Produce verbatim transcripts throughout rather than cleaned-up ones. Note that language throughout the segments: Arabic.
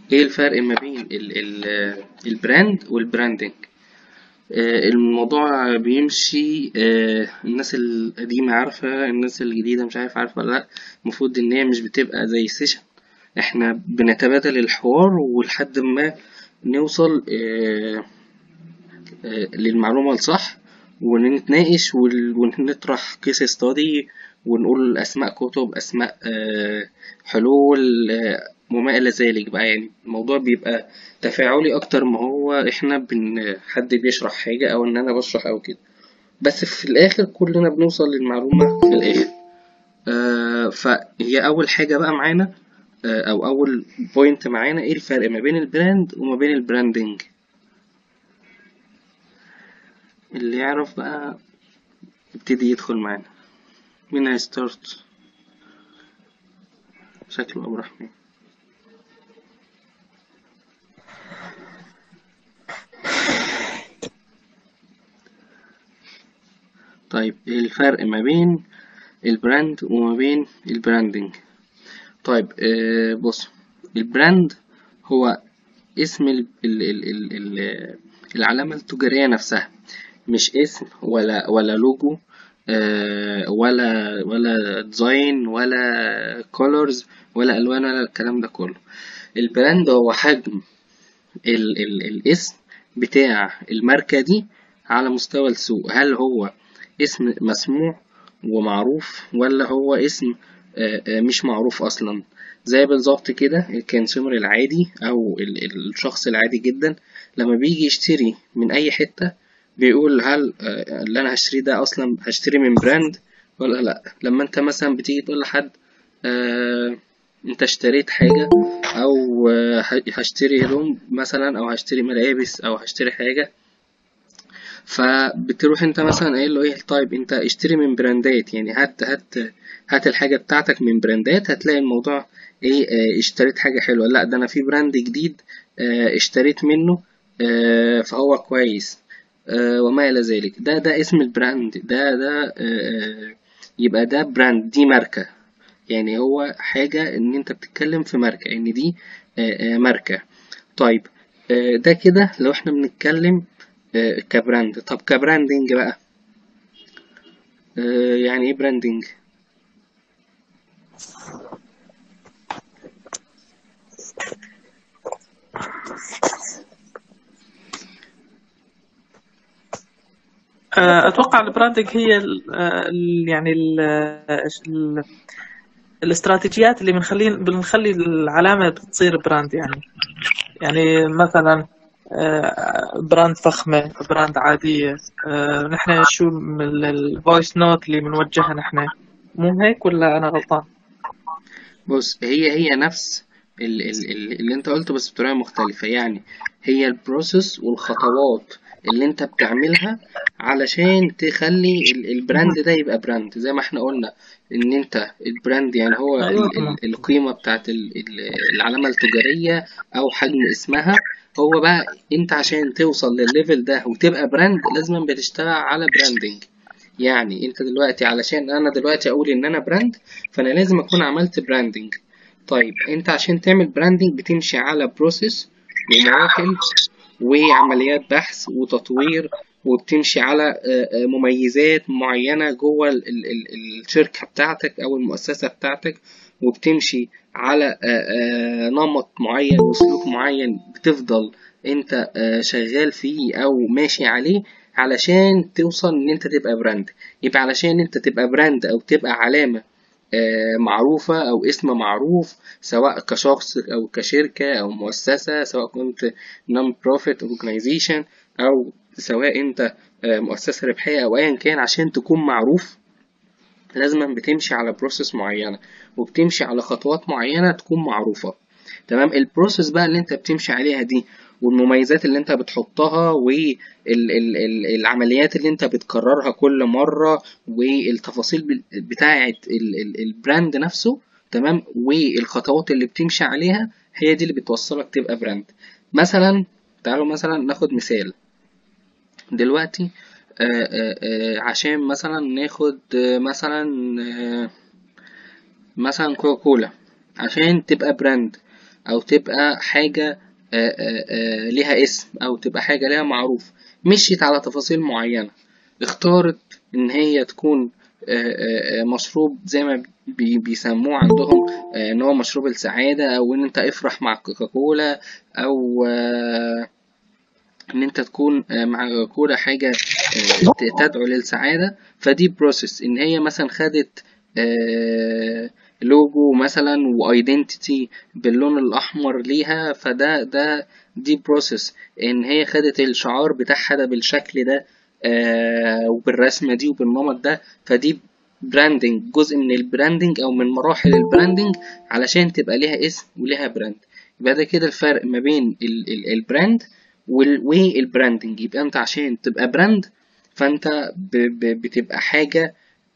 ايه الفرق ما بين ال ال البراند والبراندنج؟ آه، الموضوع بيمشي، آه، الناس القديمة عارفة، الناس الجديدة مش عارف عارفة ولا لأ. المفروض إن هي مش بتبقى زي سيشن، احنا بنتبادل الحوار ولحد ما نوصل آه، آه، للمعلومة الصح، ونتناقش ول- ونطرح كيس ستادي، ونقول أسماء كتب، أسماء آه، حلول، آه، وما إلى ذلك بقى. يعني الموضوع بيبقى تفاعلي أكتر ما هو إحنا بن حد بيشرح حاجة أو إن أنا بشرح أو كده. بس في الآخر كلنا بنوصل للمعلومة في الآخر. آه، فهي أول حاجة بقى معانا، آه، أو أول بوينت معانا، إيه الفرق ما بين البراند وما بين البراندنج؟ اللي يعرف بقى يبتدي يدخل معانا. مين هيستارت؟ شكله أبو رحمن. طيب إيه الفرق ما بين البراند وما بين البراندنج؟ طيب آه بص، البراند هو اسم ال ال ال ال ال العلامة التجارية نفسها، مش اسم ولا ولا لوجو، آه ولا ولا ديزاين ولا كولرز ولا ألوان ولا الكلام ده كله. البراند هو حجم ال ال الاسم بتاع الماركة دي على مستوى السوق. هل هو اسم مسموع ومعروف، ولا هو اسم آه، آه، مش معروف أصلا؟ زي بالظبط كده الكونسيومر العادي أو ال- ال- الشخص العادي جدا لما بيجي يشتري من أي حتة بيقول هل آه، اللي أنا هشتري ده أصلا هشتري من براند ولا لأ. لما أنت مثلا بتيجي تقول لحد آه، أنت اشتريت حاجة، او آه، هشتري هدوم مثلا، او هشتري ملابس، او هشتري حاجه، فبتروح انت مثلا قايل له ايه، طيب انت اشتري من براندات، يعني هات هات هات الحاجه بتاعتك من براندات، هتلاقي الموضوع ايه، اه اشتريت حاجه حلوه. لا ده انا في براند جديد اه اشتريت منه، اه فهو كويس، اه وما الى ذلك. ده ده اسم البراند، ده ده اه يبقى ده براند، دي ماركه. يعني هو حاجة إن أنت بتتكلم في ماركة، إن دي آه، آه، ماركة. طيب آه، ده كده لو إحنا بنتكلم آه، كبراند. طب كبراندنج بقى، آه، يعني إيه براندنج؟ آه، أتوقع البراندنج هي ال ال يعني ال ال الاستراتيجيات اللي بنخلي بنخلي العلامة بتصير براند. يعني يعني مثلا آه، براند فخمة، براند عادية. آه، نحن شو الفويس نوت اللي بنوجهها نحن، مو هيك ولا أنا غلطان؟ بص، هي هي نفس ال- ال- ال- اللي انت قلته بس بطريقة مختلفة. يعني هي البروسيس والخطوات اللي انت بتعملها علشان تخلي ال- البراند ده يبقى براند. زي ما احنا قلنا ان انت البراند يعني هو أيوة ال- تمام. ال- القيمة بتاعت ال- ال- العلامة التجارية او حجم اسمها. هو بقى انت عشان توصل للليفل ده وتبقى براند لازم بتشتغل على براندنج. يعني انت دلوقتي علشان انا دلوقتي اقول ان انا براند، فانا لازم اكون عملت براندنج. طيب انت عشان تعمل براندنج بتمشي على بروسيس ومراحل وعمليات بحث وتطوير، وبتمشي على آه، آه، مميزات معينة جوه ال- ال- ال- الشركة بتاعتك أو المؤسسة بتاعتك، وبتمشي على آه، آه، نمط معين وسلوك معين بتفضل انت آه، شغال فيه أو ماشي عليه علشان توصل ان انت تبقى براند. يبقى علشان انت تبقى براند او تبقى علامة آه، معروفة أو اسم معروف، سواء كشخص أو كشركة أو مؤسسة، سواء كنت non profit organization أو سواء أنت آه، مؤسسة ربحية أو أيا كان، عشان تكون معروف لازم بتمشي على بروسيس معينة وبتمشي على خطوات معينة تكون معروفة. تمام. البروسيس بقى اللي انت بتمشي عليها دي والمميزات اللي انت بتحطها والعمليات اللي انت بتكررها كل مرة والتفاصيل بتاعة البراند نفسه، تمام، والخطوات اللي بتمشي عليها هي دي اللي بتوصلك تبقى براند. مثلا تعالوا مثلا ناخد مثال دلوقتي. آه، آه، آه، عشان مثلا ناخد آه، مثلا آه، مثلا كوكا كولا عشان تبقى براند، او تبقى حاجة آآ آآ ليها اسم، او تبقى حاجة ليها معروف. مشيت على تفاصيل معينة، اختارت ان هي تكون آآ مشروب زي ما بي بيسموه عندهم ان هو مشروب السعادة، او ان انت افرح مع كوكاكولا، او ان انت تكون مع كوكاكولا حاجة تدعو للسعادة. فدي بروسيس ان هي مثلا خدت لوجو مثلا وايدنتيتي باللون الاحمر ليها، فده ده دي بروسيس ان هي خدت الشعار بتاعها ده بالشكل ده وبالرسمة دي وبالنمط ده، فدي براندنج، جزء من البراندنج او من مراحل البراندنج علشان تبقى ليها اسم وليها براند. يبقى ده كده الفرق ما بين البراند والبراندنج. يبقى انت عشان تبقى براند فانت بتبقى حاجة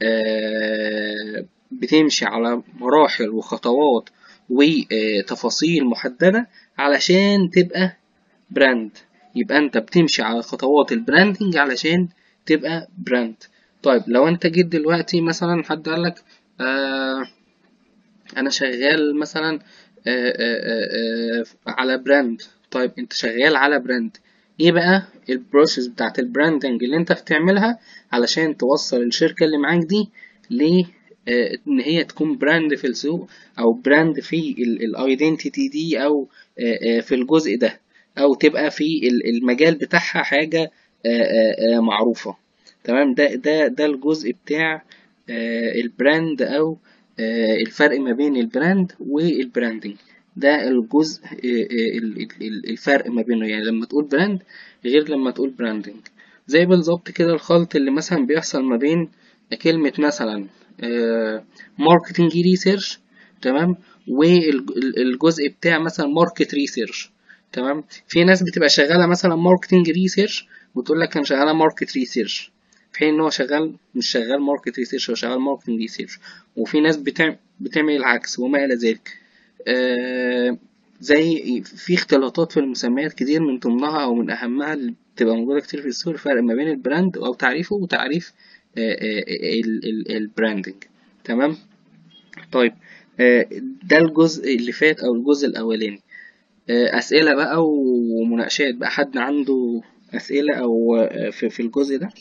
بتمشي على مراحل وخطوات وتفاصيل محددة علشان تبقى براند. يبقى انت بتمشي على خطوات البراندنج علشان تبقى براند. طيب لو انت جيت دلوقتي مثلا حد قالك آه انا شغال مثلا آآ آآ على براند. طيب انت شغال على براند، ايه بقى البروسيس بتاعت البراندنج اللي انت بتعملها علشان توصل الشركة اللي معاك دي ل ان هي تكون براند في السوق، او براند في الايدنتيتي دي، او في الجزء ده، او تبقى في المجال بتاعها حاجة معروفة. تمام. ده ده ده الجزء بتاع البراند، او الفرق ما بين البراند والبراندنج. ده الجزء الفرق ما بينه، يعني لما تقول براند غير لما تقول براندنج. زي بالظبط كده الخلط اللي مثلا بيحصل ما بين كلمة مثلا ماركتنج ريسيرش، تمام، والجزء بتاع مثلا ماركت ريسيرش. تمام. في ناس بتبقى شغالة مثلا ماركتنج ريسيرش وتقول لك انا شغالة ماركت ريسيرش، في حين ان هو شغال مش شغال ماركت ريسيرش، هو شغال ماركتنج ريسيرش. وفي ناس بتعمل بتعمل العكس وما الى ذلك. آه زي في اختلاطات في المسميات كتير، من ضمنها او من اهمها اللي بتبقى موجوده كتير في السوق الفرق ما بين البراند او تعريفه وتعريف آه آه البراندنج. تمام. طيب آه ده الجزء اللي فات او الجزء الاولاني. آه اسئله بقى ومناقشات بقى، حد عنده اسئله او في, في الجزء ده؟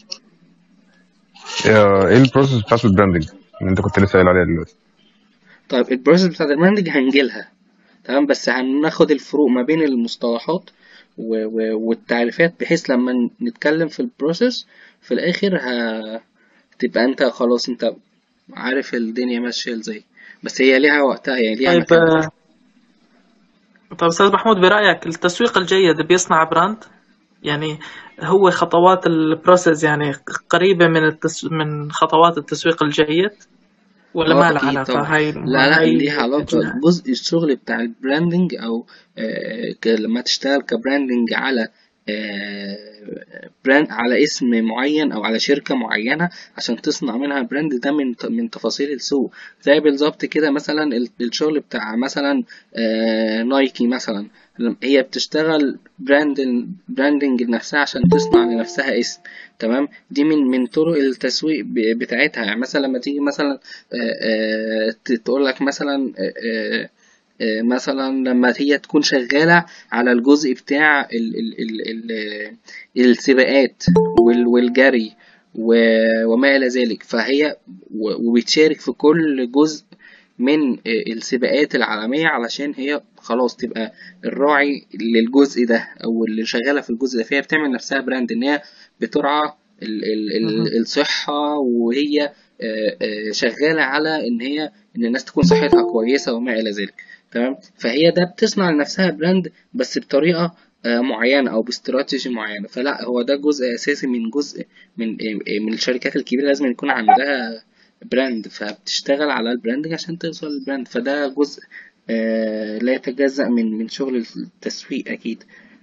ايه البروسيس بتاعت البراندنج اللي انت كنت لسه قايل عليها دلوقتي؟ طيب البروسيس بتاعت البراندنج هنجيلها، تمام، بس هناخد الفروق ما بين المصطلحات والتعريفات، بحيث لما نتكلم في البروسيس في الاخر هتبقى انت خلاص انت عارف الدنيا ماشيه ازاي. بس هي ليها وقتها، يعني ليها طيب مكانها. طيب أستاذ محمود، برأيك التسويق الجيد بيصنع براند؟ يعني هو خطوات البروسيس يعني قريبة من التس... من خطوات التسويق الجيد، ولا اه ما لها اكيد علاقة؟ طبعا. هاي لا لا، هاي ليها علاقه. الجهة. جزء الشغل بتاع البراندنج او آه لما تشتغل كبراندنج على آه براند، على اسم معين او على شركه معينه عشان تصنع منها براند، ده من من تفاصيل السوق. زي بالظبط كده مثلا الشغل بتاع مثلا آه نايكي مثلا، هي بتشتغل براند براندنج لنفسها عشان تصنع لنفسها اسم. تمام. دي من من طرق التسويق بتاعتها. يعني مثلا لما تيجي مثلا تقول لك مثلا آآ آآ مثلا لما هي تكون شغالة على الجزء بتاع ال ال ال ال السباقات والجري وما إلى ذلك، فهي وبتشارك في كل جزء من السباقات العالمية علشان هي خلاص تبقى الراعي للجزء ده أو اللي شغالة في الجزء ده. فهي بتعمل نفسها براند إن هي بترعى ال ال الصحة، وهي شغالة على إن هي إن الناس تكون صحتها كويسة وما إلى ذلك. تمام. فهي ده بتصنع لنفسها براند بس بطريقة معينة أو باستراتيجي معينة. فلا، هو ده جزء أساسي من جزء من من الشركات الكبيرة، لازم يكون عندها براند، فبتشتغل على البراندنج عشان توصل للبراند. فده جزء آه لا يتجزأ من من شغل التسويق أكيد.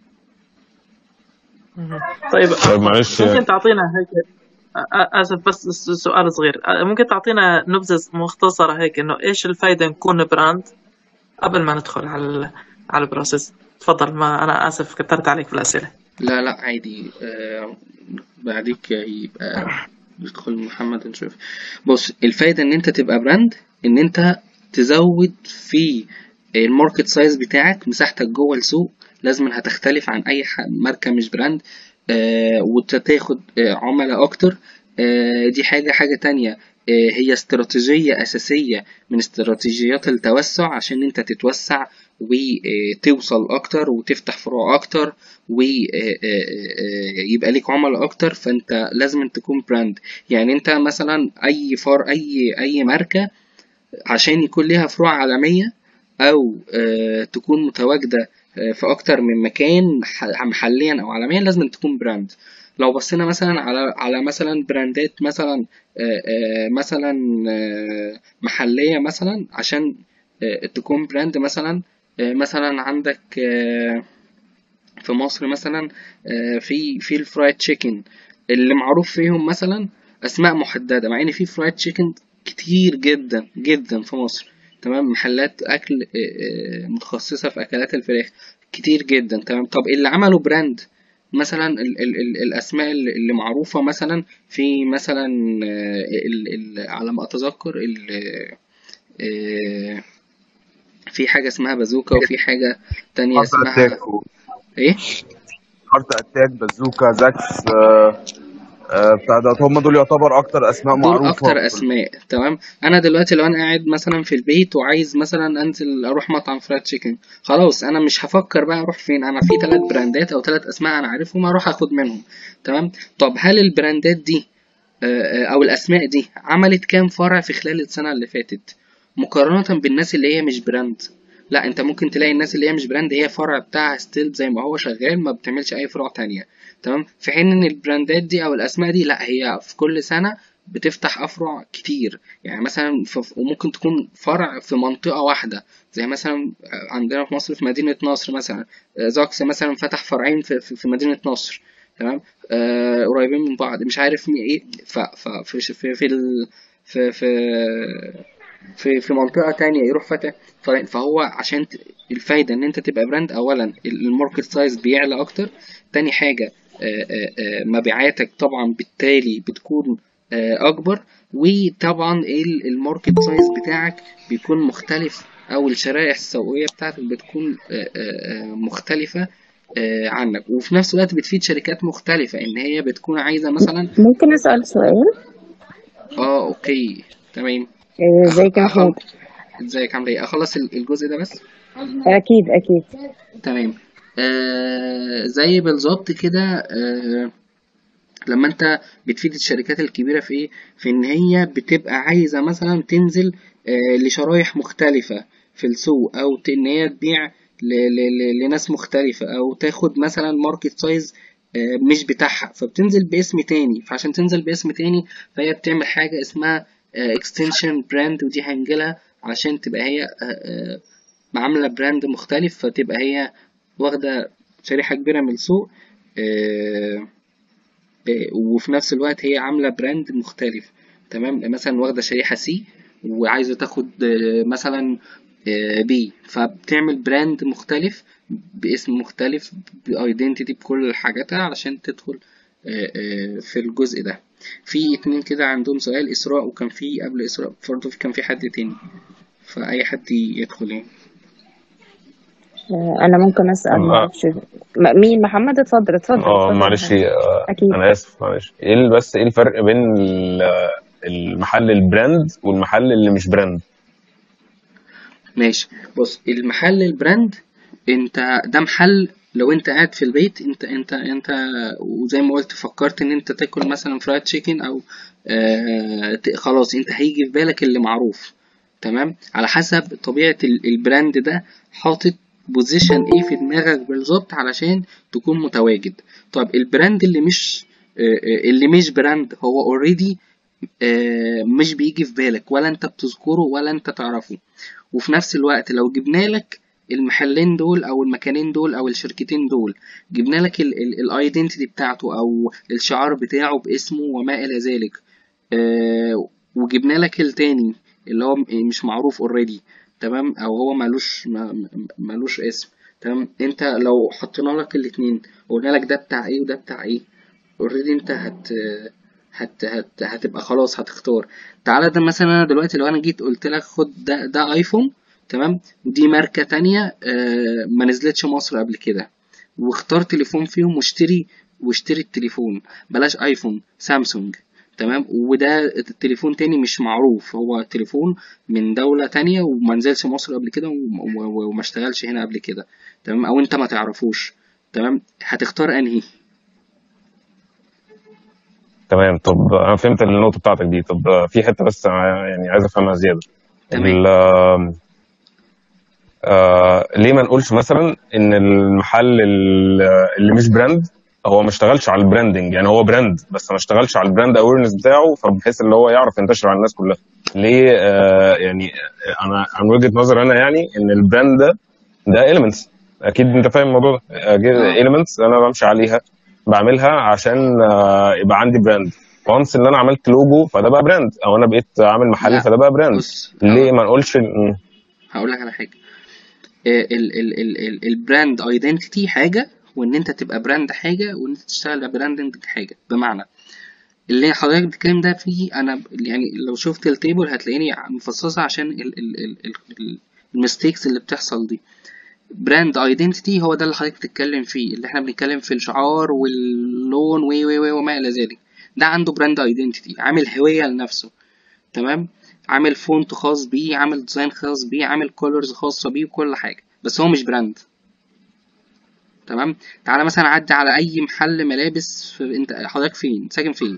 طيب طيب معلش، ممكن تعطينا هيك، آسف بس سؤال صغير، ممكن تعطينا نبذة مختصرة هيك إنه إيش الفايدة نكون براند قبل ما ندخل على على البروسيس؟ تفضل، ما أنا آسف كترت عليك في الأسئلة. لا لا عادي. آه بعديك يبقى يدخل محمد نشوف. بص، الفايدة إن أنت تبقى براند إن أنت تزود في الماركت سايز بتاعك، مساحتك جوه السوق لازم هتختلف عن اي ماركة مش براند، آه وتاخد آه عملاء اكتر. آه دي حاجة حاجة تانية، آه هي استراتيجية اساسية من استراتيجيات التوسع، عشان انت تتوسع وتوصل اكتر وتفتح فروع اكتر ويبقى ليك عملاء اكتر. فانت لازم تكون براند. يعني انت مثلا اي فار اي اي ماركة عشان يكون ليها فروع عالمية او آه تكون متواجدة آه في اكتر من مكان محليا او عالميا، لازم تكون براند. لو بصينا مثلا على على مثلا براندات مثلا آه آه مثلا آه محلية مثلا، عشان آه تكون براند مثلا آه مثلا عندك آه في مصر مثلا آه في في الفرايد تشيكن اللي معروف فيهم مثلا اسماء محددة، مع ان في فرايد تشيكن كتير جدا جدا في مصر. تمام، محلات اكل متخصصة في اكلات الفراخ كتير جدا. تمام، طب اللي عملوا براند مثلا ال ال ال الاسماء اللي معروفة مثلا في مثلا ال ال على ما اتذكر ال في حاجة اسمها بازوكا، وفي حاجة تانية هارت اتاك اسمها ايه، هارت اتاك بازوكا زاكس آه، آه، بتاع ده، هم دول يعتبر اكتر اسماء دول معروفه اكتر في ال- اسماء. تمام، انا دلوقتي لو انا قاعد مثلا في البيت وعايز مثلا انزل اروح مطعم فرايد تشيكن، خلاص انا مش هفكر بقى اروح فين، انا في ثلاث براندات او ثلاث اسماء انا عارفهم اروح اخد منهم. تمام، طب هل البراندات دي او الاسماء دي عملت كام فرع في خلال السنه اللي فاتت مقارنه بالناس اللي هي مش براند؟ لا، انت ممكن تلاقي الناس اللي هي مش براند هي فرع بتاعها ستيل زي ما هو شغال، ما بتعملش اي فروع تانية. تمام، في حين ان البراندات دي او الاسماء دي لا، هي في كل سنه بتفتح افرع كتير. يعني مثلا في وممكن تكون فرع في منطقه واحده، زي مثلا عندنا في مصر في مدينه نصر مثلا زاكس مثلا فتح فرعين في, في, في مدينه نصر. تمام، آه قريبين من بعض، مش عارف مين ايه. ف ف في في في ال في في في, في منطقة تانية يروح فتح. فهو عشان الفايدة ان انت تبقى براند، اولا الماركت سايز بيعلى اكتر. تاني حاجة آه آه مبيعاتك طبعا بالتالي بتكون آه اكبر. وطبعا الماركت سايز بتاعك بيكون مختلف، او الشرائح السوقية بتاعتك بتكون آه آه مختلفة آه عنك. وفي نفس الوقت بتفيد شركات مختلفة ان هي بتكون عايزة مثلا. ممكن أسأل سؤال؟ اه اوكي تمام. آه، أخ... ازيك يا أخل... محمود؟ ازيك عامل ايه؟ اخلص الجزء ده بس. أكيد أكيد. تمام، آه زي بالظبط كده. آه لما انت بتفيد الشركات الكبيرة في ايه، في ان هي بتبقى عايزة مثلا تنزل آه لشرايح مختلفة في السوق، او ت- ان هي تبيع ل... ل... ل... لناس مختلفة، او تاخد مثلا ماركت سايز آه مش بتاعها، فبتنزل باسم تاني. فعشان تنزل باسم تاني فهي بتعمل حاجة اسمها اكستنشن براند، ودي هنجيلها عشان تبقى هي آه، آه، عاملة براند مختلف، فتبقى هي واخدة شريحة كبيرة من السوق. آه، آه، وفي نفس الوقت هي عاملة براند مختلف. تمام، مثلا واخدة شريحة سي وعايزة تاخد آه، مثلا بي، فبتعمل براند مختلف باسم مختلف بايدنتيتي بكل حاجاتها علشان تدخل آه، آه، في الجزء ده. في اتنين كده عندهم سؤال، إسراء وكان في قبل إسراء برضه كان في حد تاني، فأي حد يدخل يعني. آه، أنا ممكن أسأل؟ اه معرفش م- مين. محمد، اتفضل اتفضل آه، اتفضل يا معلش محمد. آه، أكيد. انا اسف معلش، ايه ال- بس ايه الفرق بين ال- المحل البراند والمحل اللي مش براند؟ ماشي، بص، المحل البراند انت ده محل لو انت قاعد في البيت، انت انت انت وزي ما قلت فكرت ان انت تاكل مثلا فرايد تشيكن او آه ت- خلاص انت هيجي في بالك اللي معروف. تمام، على حسب طبيعة ال- البراند ده حاطط بوزيشن ايه في دماغك بالظبط علشان تكون متواجد. طب البراند اللي مش آه آه، اللي مش براند هو اوريدي مش بيجي في بالك، ولا انت بتذكره ولا انت تعرفه. وفي نفس الوقت لو جبنا لك المحلين دول او المكانين دول او الشركتين دول، جبنا لك الايدنتيتي بتاعته او الشعار بتاعه باسمه وما الى ذلك، آه، وجبنا لك التاني اللي هو م- مش معروف اوريدي، تمام، او هو مالوش ما- ما- مالوش اسم. تمام، انت لو حطينا لك الاتنين وقلنا لك ده بتاع ايه وده بتاع ايه، اوريدي انت هت هت هت هتبقى خلاص هتختار. تعالى ده مثلا انا دلوقتي لو انا جيت قلت لك خد ده ده ايفون، تمام. ودي ماركة تانية آه ما نزلتش مصر قبل كده، واختار تليفون فيهم واشتري واشتري التليفون، بلاش ايفون، سامسونج. تمام. وده التليفون تاني مش معروف، هو تليفون من دولة تانية وما نزلش مصر قبل كده وما اشتغلش هنا قبل كده. تمام. او انت ما تعرفوش. تمام. هتختار انهي؟ تمام. طب انا فهمت النقطه بتاعتك دي. طب في حته بس يعني عايز افهمها زياده. تمام. آه ليه ما نقولش مثلا ان المحل اللي مش براند هو ما اشتغلش على البراندنج، يعني هو براند بس ما اشتغلش على البراند اويرنس بتاعه، فبحيث اللي هو يعرف ينتشر على الناس كلها. ليه؟ آه يعني انا عن وجهه نظر انا يعني ان البراند ده ده اليمنتس، اكيد انت فاهم الموضوع ده. اليمنتس انا بمشي عليها بعملها عشان آه يبقى عندي براند. وانس ان انا عملت لوجو فده بقى براند، او انا بقيت عامل محل فده بقى براند. ليه ما نقولش؟ هقول لك على حاجه. البراند ايدنتيتي حاجه، وان انت تبقى براند حاجه، وان انت تشتغل على براندنج حاجه. بمعنى اللي حضرتك بتتكلم ده فيه، انا يعني لو شفت التيبل هتلاقيني مفصصه عشان المستيكس اللي بتحصل دي. براند ايدنتيتي هو ده اللي حضرتك بتتكلم فيه، اللي احنا بنتكلم في الشعار واللون و و وما الى ذلك. ده عنده براند ايدنتيتي، عامل هويه لنفسه. تمام. عامل فونت خاص بيه، عامل ديزاين خاص بيه، عامل كولرز خاصه بيه وكل حاجه، بس هو مش براند. تمام. تعالى مثلا عدي على اي محل ملابس في... انت حضرتك فين ساكن فين؟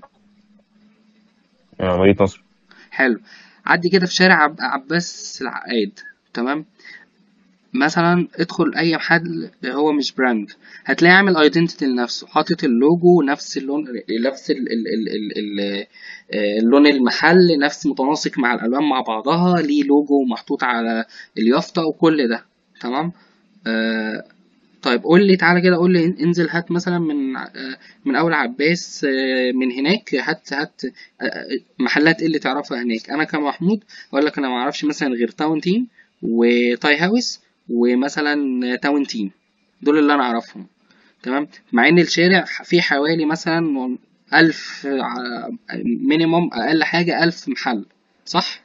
مدينة نصر. حلو. عدي كده في شارع عب... عباس العقاد. تمام. مثلا ادخل اي محل هو مش براند، هتلاقي عامل ايدنتيتي لنفسه، حاطط اللوجو نفس اللون، نفس ال ال ال ال ال اللون المحل نفس متناسق مع الالوان مع بعضها، ليه لوجو محطوط على اليافطه وكل ده. تمام. آه طيب قول لي، تعالى كده قول لي، انزل هات مثلا من آه من اول عباس، آه من هناك هات هات آه محلات ايه اللي تعرفها هناك. انا كمحمود اقول لك انا ما اعرفش مثلا غير تاون تيم وتاي هاوس ومثلا تاون تيم، دول اللي انا اعرفهم. تمام. مع ان الشارع فيه حوالي مثلا الف مينيموم، اقل حاجة الف محل، صح؟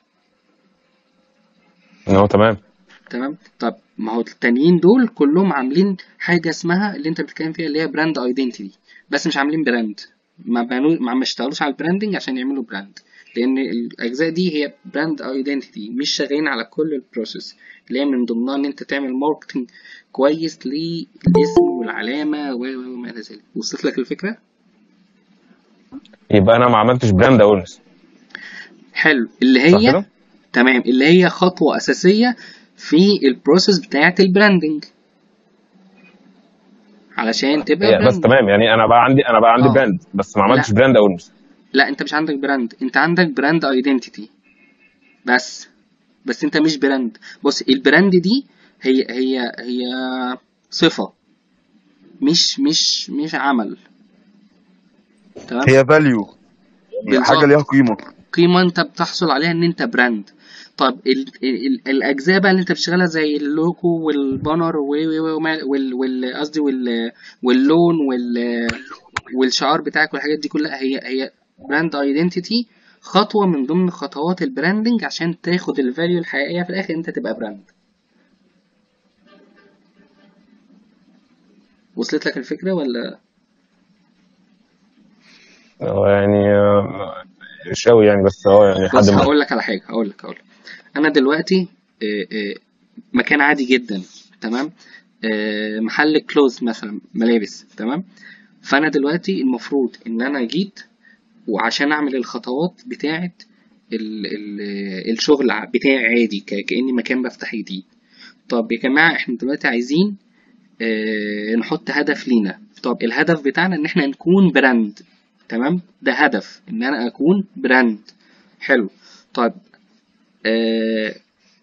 اه تمام. تمام. طب ما هو التانيين دول كلهم عاملين حاجة اسمها اللي انت بتتكلم فيها اللي هي براند ايدنتيتي، بس مش عاملين براند. ما بانو ما ما اشتغلوش على البراندنج عشان يعملوا براند، لان الاجزاء دي هي براند ايدنتيتي، مش شغالين على كل البروسيس اللي هي من ضمنها ان انت تعمل ماركتنج كويس للاسم والعلامه وما الى ذلك. وصلت لك الفكره؟ يبقى انا ما عملتش براند اورنس. حلو. اللي هي تمام، اللي هي خطوه اساسيه في البروسيس بتاعه البراندنج علشان تبقى براند. بس تمام، يعني انا بقى عندي انا بقى عندي آه. براند بس ما عملتش لا. براند اورنس. لا انت مش عندك براند، انت عندك براند ايدنتيتي بس بس انت مش براند. بص، البراند دي هي هي هي صفة، مش مش مش عمل. تمام. هي فاليو، حاجه ليها قيمه قيمة انت بتحصل عليها ان انت براند. طب ال ال الاجزاء بقى اللي انت بتشتغلها زي اللوجو والبانر وال قصدي واللون وال والشعار بتاعك والحاجات دي كلها، هي هي براند ايدنتيتي، خطوة من ضمن خطوات البراندنج عشان تاخد الفاليو الحقيقية في الاخر انت تبقى براند. وصلت لك الفكرة ولا؟ هو يعني مش قوي يعني، بس هو يعني بس هقول لك على حاجة، هقول لك هقول لك انا دلوقتي مكان عادي جدا. تمام. محل كلوز مثلا ملابس. تمام. فانا دلوقتي المفروض ان انا جيت وعشان اعمل الخطوات بتاعه ال ال الشغل بتاعي عادي كأني مكان بفتح جديد. طب يا جماعة احنا دلوقتي عايزين اه نحط هدف لينا. طب الهدف بتاعنا ان احنا نكون براند. تمام. ده هدف ان انا اكون براند. حلو. طيب اه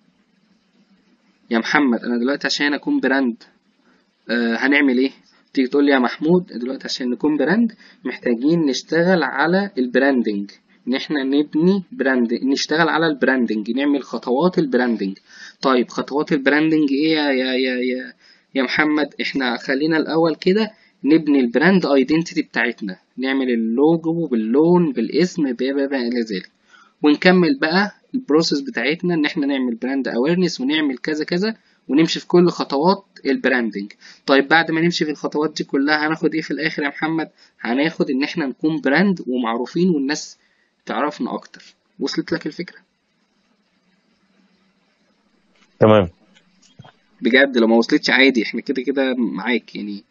يا محمد انا دلوقتي عشان اكون براند اه هنعمل ايه؟ تيجي تقول لي يا محمود دلوقتي عشان نكون براند محتاجين نشتغل على البراندنج، ان احنا نبني براند، نشتغل على البراندنج، نعمل خطوات البراندنج. طيب خطوات البراندنج ايه يا يا يا يا, يا محمد؟ احنا خلينا الاول كده نبني البراند ايدنتيتي بتاعتنا، نعمل اللوجو باللون بالاسم بما الى ذلك، ونكمل بقى البروسيس بتاعتنا ان احنا نعمل براند اويرنس ونعمل كذا كذا ونمشي في كل خطوات البراندنج. طيب بعد ما نمشي في الخطوات دي كلها هناخد ايه في الاخر يا محمد؟ هناخد ان احنا نكون براند ومعروفين والناس تعرفنا اكتر. وصلت لك الفكرة؟ تمام. بجد لو ما وصلتش عادي، احنا كده كده معاك يعني.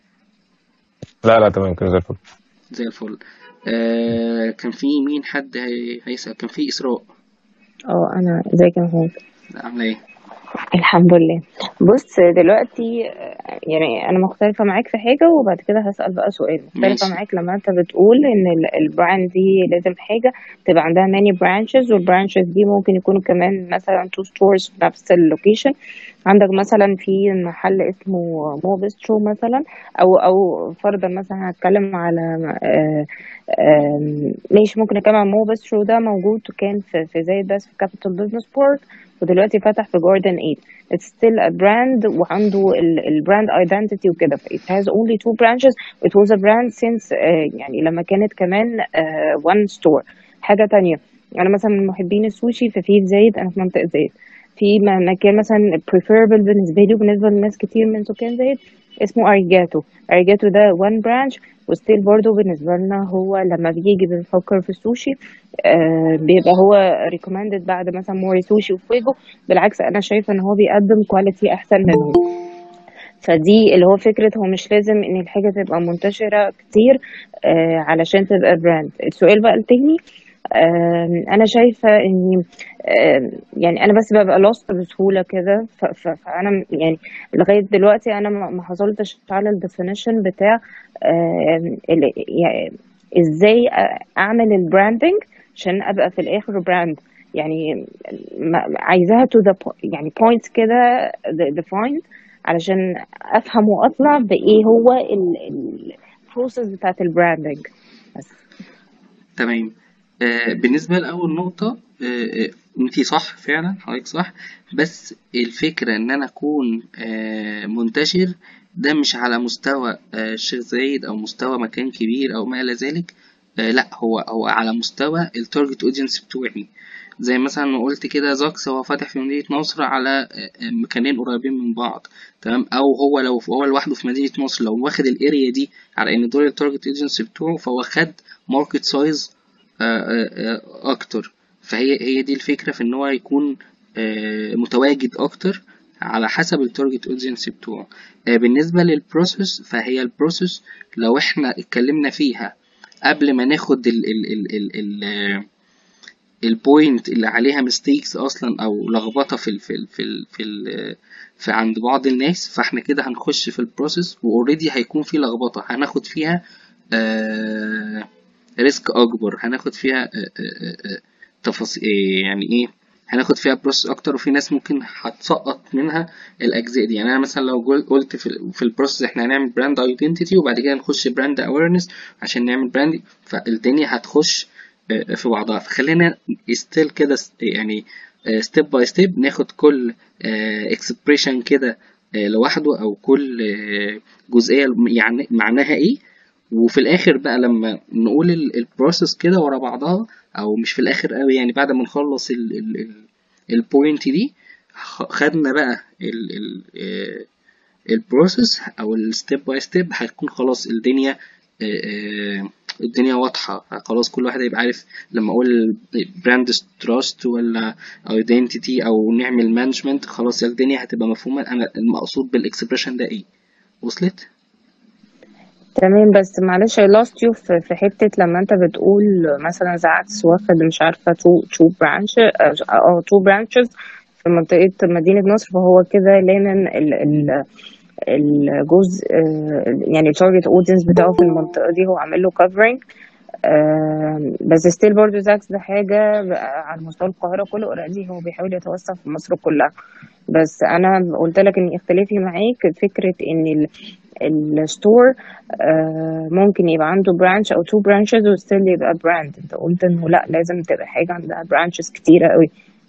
لا لا تمام كده زي الفل. زي الفل. آه كان في مين حد هي- هيسأل؟ كان في إسراء. اه انا ازيك يا محمود؟ عاملة ايه؟ الحمد لله. بص دلوقتي آه، يعني انا مختلفه معاك في حاجه، وبعد كده هسأل بقى سؤال. مختلفه ماشي. معاك لما انت بتقول ان ال- البراند دي لازم حاجه تبقى عندها many branches، والبرانشز دي ممكن يكونوا كمان مثلا two stores في نفس اللوكيشن. عندك مثلا في محل اسمه مو بيسترو مثلا، او او فرضا مثلا هتكلم على آه، آم، ماشي، ممكن اتكلم عن مو بيسترو. ده موجود كان في في زايد بس في كابيتال بزنس بارك، ودلوقتي فتح في جاردن ثمانية. It's still a brand وعنده البراند identity وكده. It has only two branches. It was a brand since uh, يعني لما كانت كمان uh, one store. حاجة تانية، أنا مثلا من محبين السوشي، ففي في زايد، أنا في منطقة زايد، في م- مكان مثلا preferable بالنسبة لي وبالنسبة لناس كتير من سكان زايد اسمه أريجاتو. أريجاتو ده one branch، وستيل برضه بالنسبة لنا هو لما بيجي بنفكر في السوشي آه بيبقى هو recommended بعد مثلا موري سوشي وفويجو. بالعكس أنا شايفة إن هو بيقدم كواليتي أحسن منهم. فدي اللي هو فكرة، هو مش لازم إن الحاجة تبقى منتشرة كتير آه علشان تبقى براند. السؤال بقى التاني، آم، انا شايفه اني آم، يعني انا بس ببقى lost بسهوله كده. ف- ف- فانا م- يعني لغايه دلوقتي انا ما ما حصلتش على الديفينيشن بتاع آم، ال- يعني ازاي أ- اعمل البراندنج عشان ابقى في الاخر براند. يعني ما- عايزاها to the po- يعني points كده de- defined علشان افهم واطلع بايه هو البروسيس بتاعت البراندنج بس. تمام. آه بالنسبة لأول نقطة، آه آه، انتي صح فعلا، حضرتك صح. بس الفكرة ان انا اكون آه منتشر، ده مش على مستوى آه الشيخ زايد او مستوى مكان كبير او ما الى ذلك. آه لا، هو هو على مستوى التارجت اودينس بتوعي. زي مثلا ما قلت كده، زاكس هو فاتح في مدينة نصر على آه، آه، مكانين قريبين من بعض. تمام. او هو لو هو لوحده في مدينة نصر، لو واخد الاريا دي على ان دول التارجت اودينس بتوعه، فهو خد ماركت سايز اكتر. فهي هي دي الفكرة، في ان هو يكون آه، متواجد اكتر على حسب التارجت اودينس بتوعه. آه، بالنسبة للبروسيس، فهي البروسيس لو احنا اتكلمنا فيها قبل ما ناخد ال ال ال ال ال البوينت اللي عليها ميستيكس اصلا او لخبطه في ال في ال في ال في, ال في عند بعض الناس، فاحنا كده هنخش في البروسيس واوريدي هيكون في لخبطه، هناخد فيها آه ريسك اكبر، هناخد فيها آه آه آه تفاصيل يعني ايه، هناخد فيها بروسيس اكتر، وفي ناس ممكن هتسقط منها الاجزاء دي. يعني انا مثلا لو قل- قلت في, ال- في البروسيس احنا هنعمل براند ايدنتيتي وبعد كده نخش براند اويرنس عشان نعمل براند، فالدنيا هتخش آه، في بعضها. فخلينا ستيل كده س- يعني ستيب باي ستيب ناخد كل اكسبريشن كده آه، لوحده، او كل آه، جزئية يعني معناها ايه. وفي الاخر بقى لما نقول البروسيس كده ورا بعضها، او مش في الاخر قوي يعني، بعد ما نخلص البوينت دي، خ- خدنا بقى البروسيس او الستيب باي ستيب، هتكون خلاص الدنيا آه، آه، الدنيا واضحة. خلاص كل واحد هيبقى عارف لما اقول براند تراست ولا ايدنتيتي او نعمل مانجمنت، خلاص الدنيا هتبقى مفهومة انا المقصود بالاكسبريشن ده ايه. وصلت؟ تمام. بس معلش I lost you في في حتة لما انت بتقول مثلا زعكس واخد مش عارفة two two branch اه two branches في منطقة مدينة نصر، فهو كده لامم ال ال الجزء آه، يعني التارجت اودينس بتاعه في المنطقة دي، هو عامل له covering. آه، بس ستيل برضه زاكس ده حاجة بقى على مستوى القاهرة كله اوريدي، هو بيحاول يتوسع في مصر كلها. بس انا قلت لك ان اختلافي معاك فكرة ان الستور ممكن يبقى عنده برانش او تو برانشز وستيل يبقى براند. انت قلت انه لا، لازم تبقى حاجة عندها برانشز كتيرة قوي.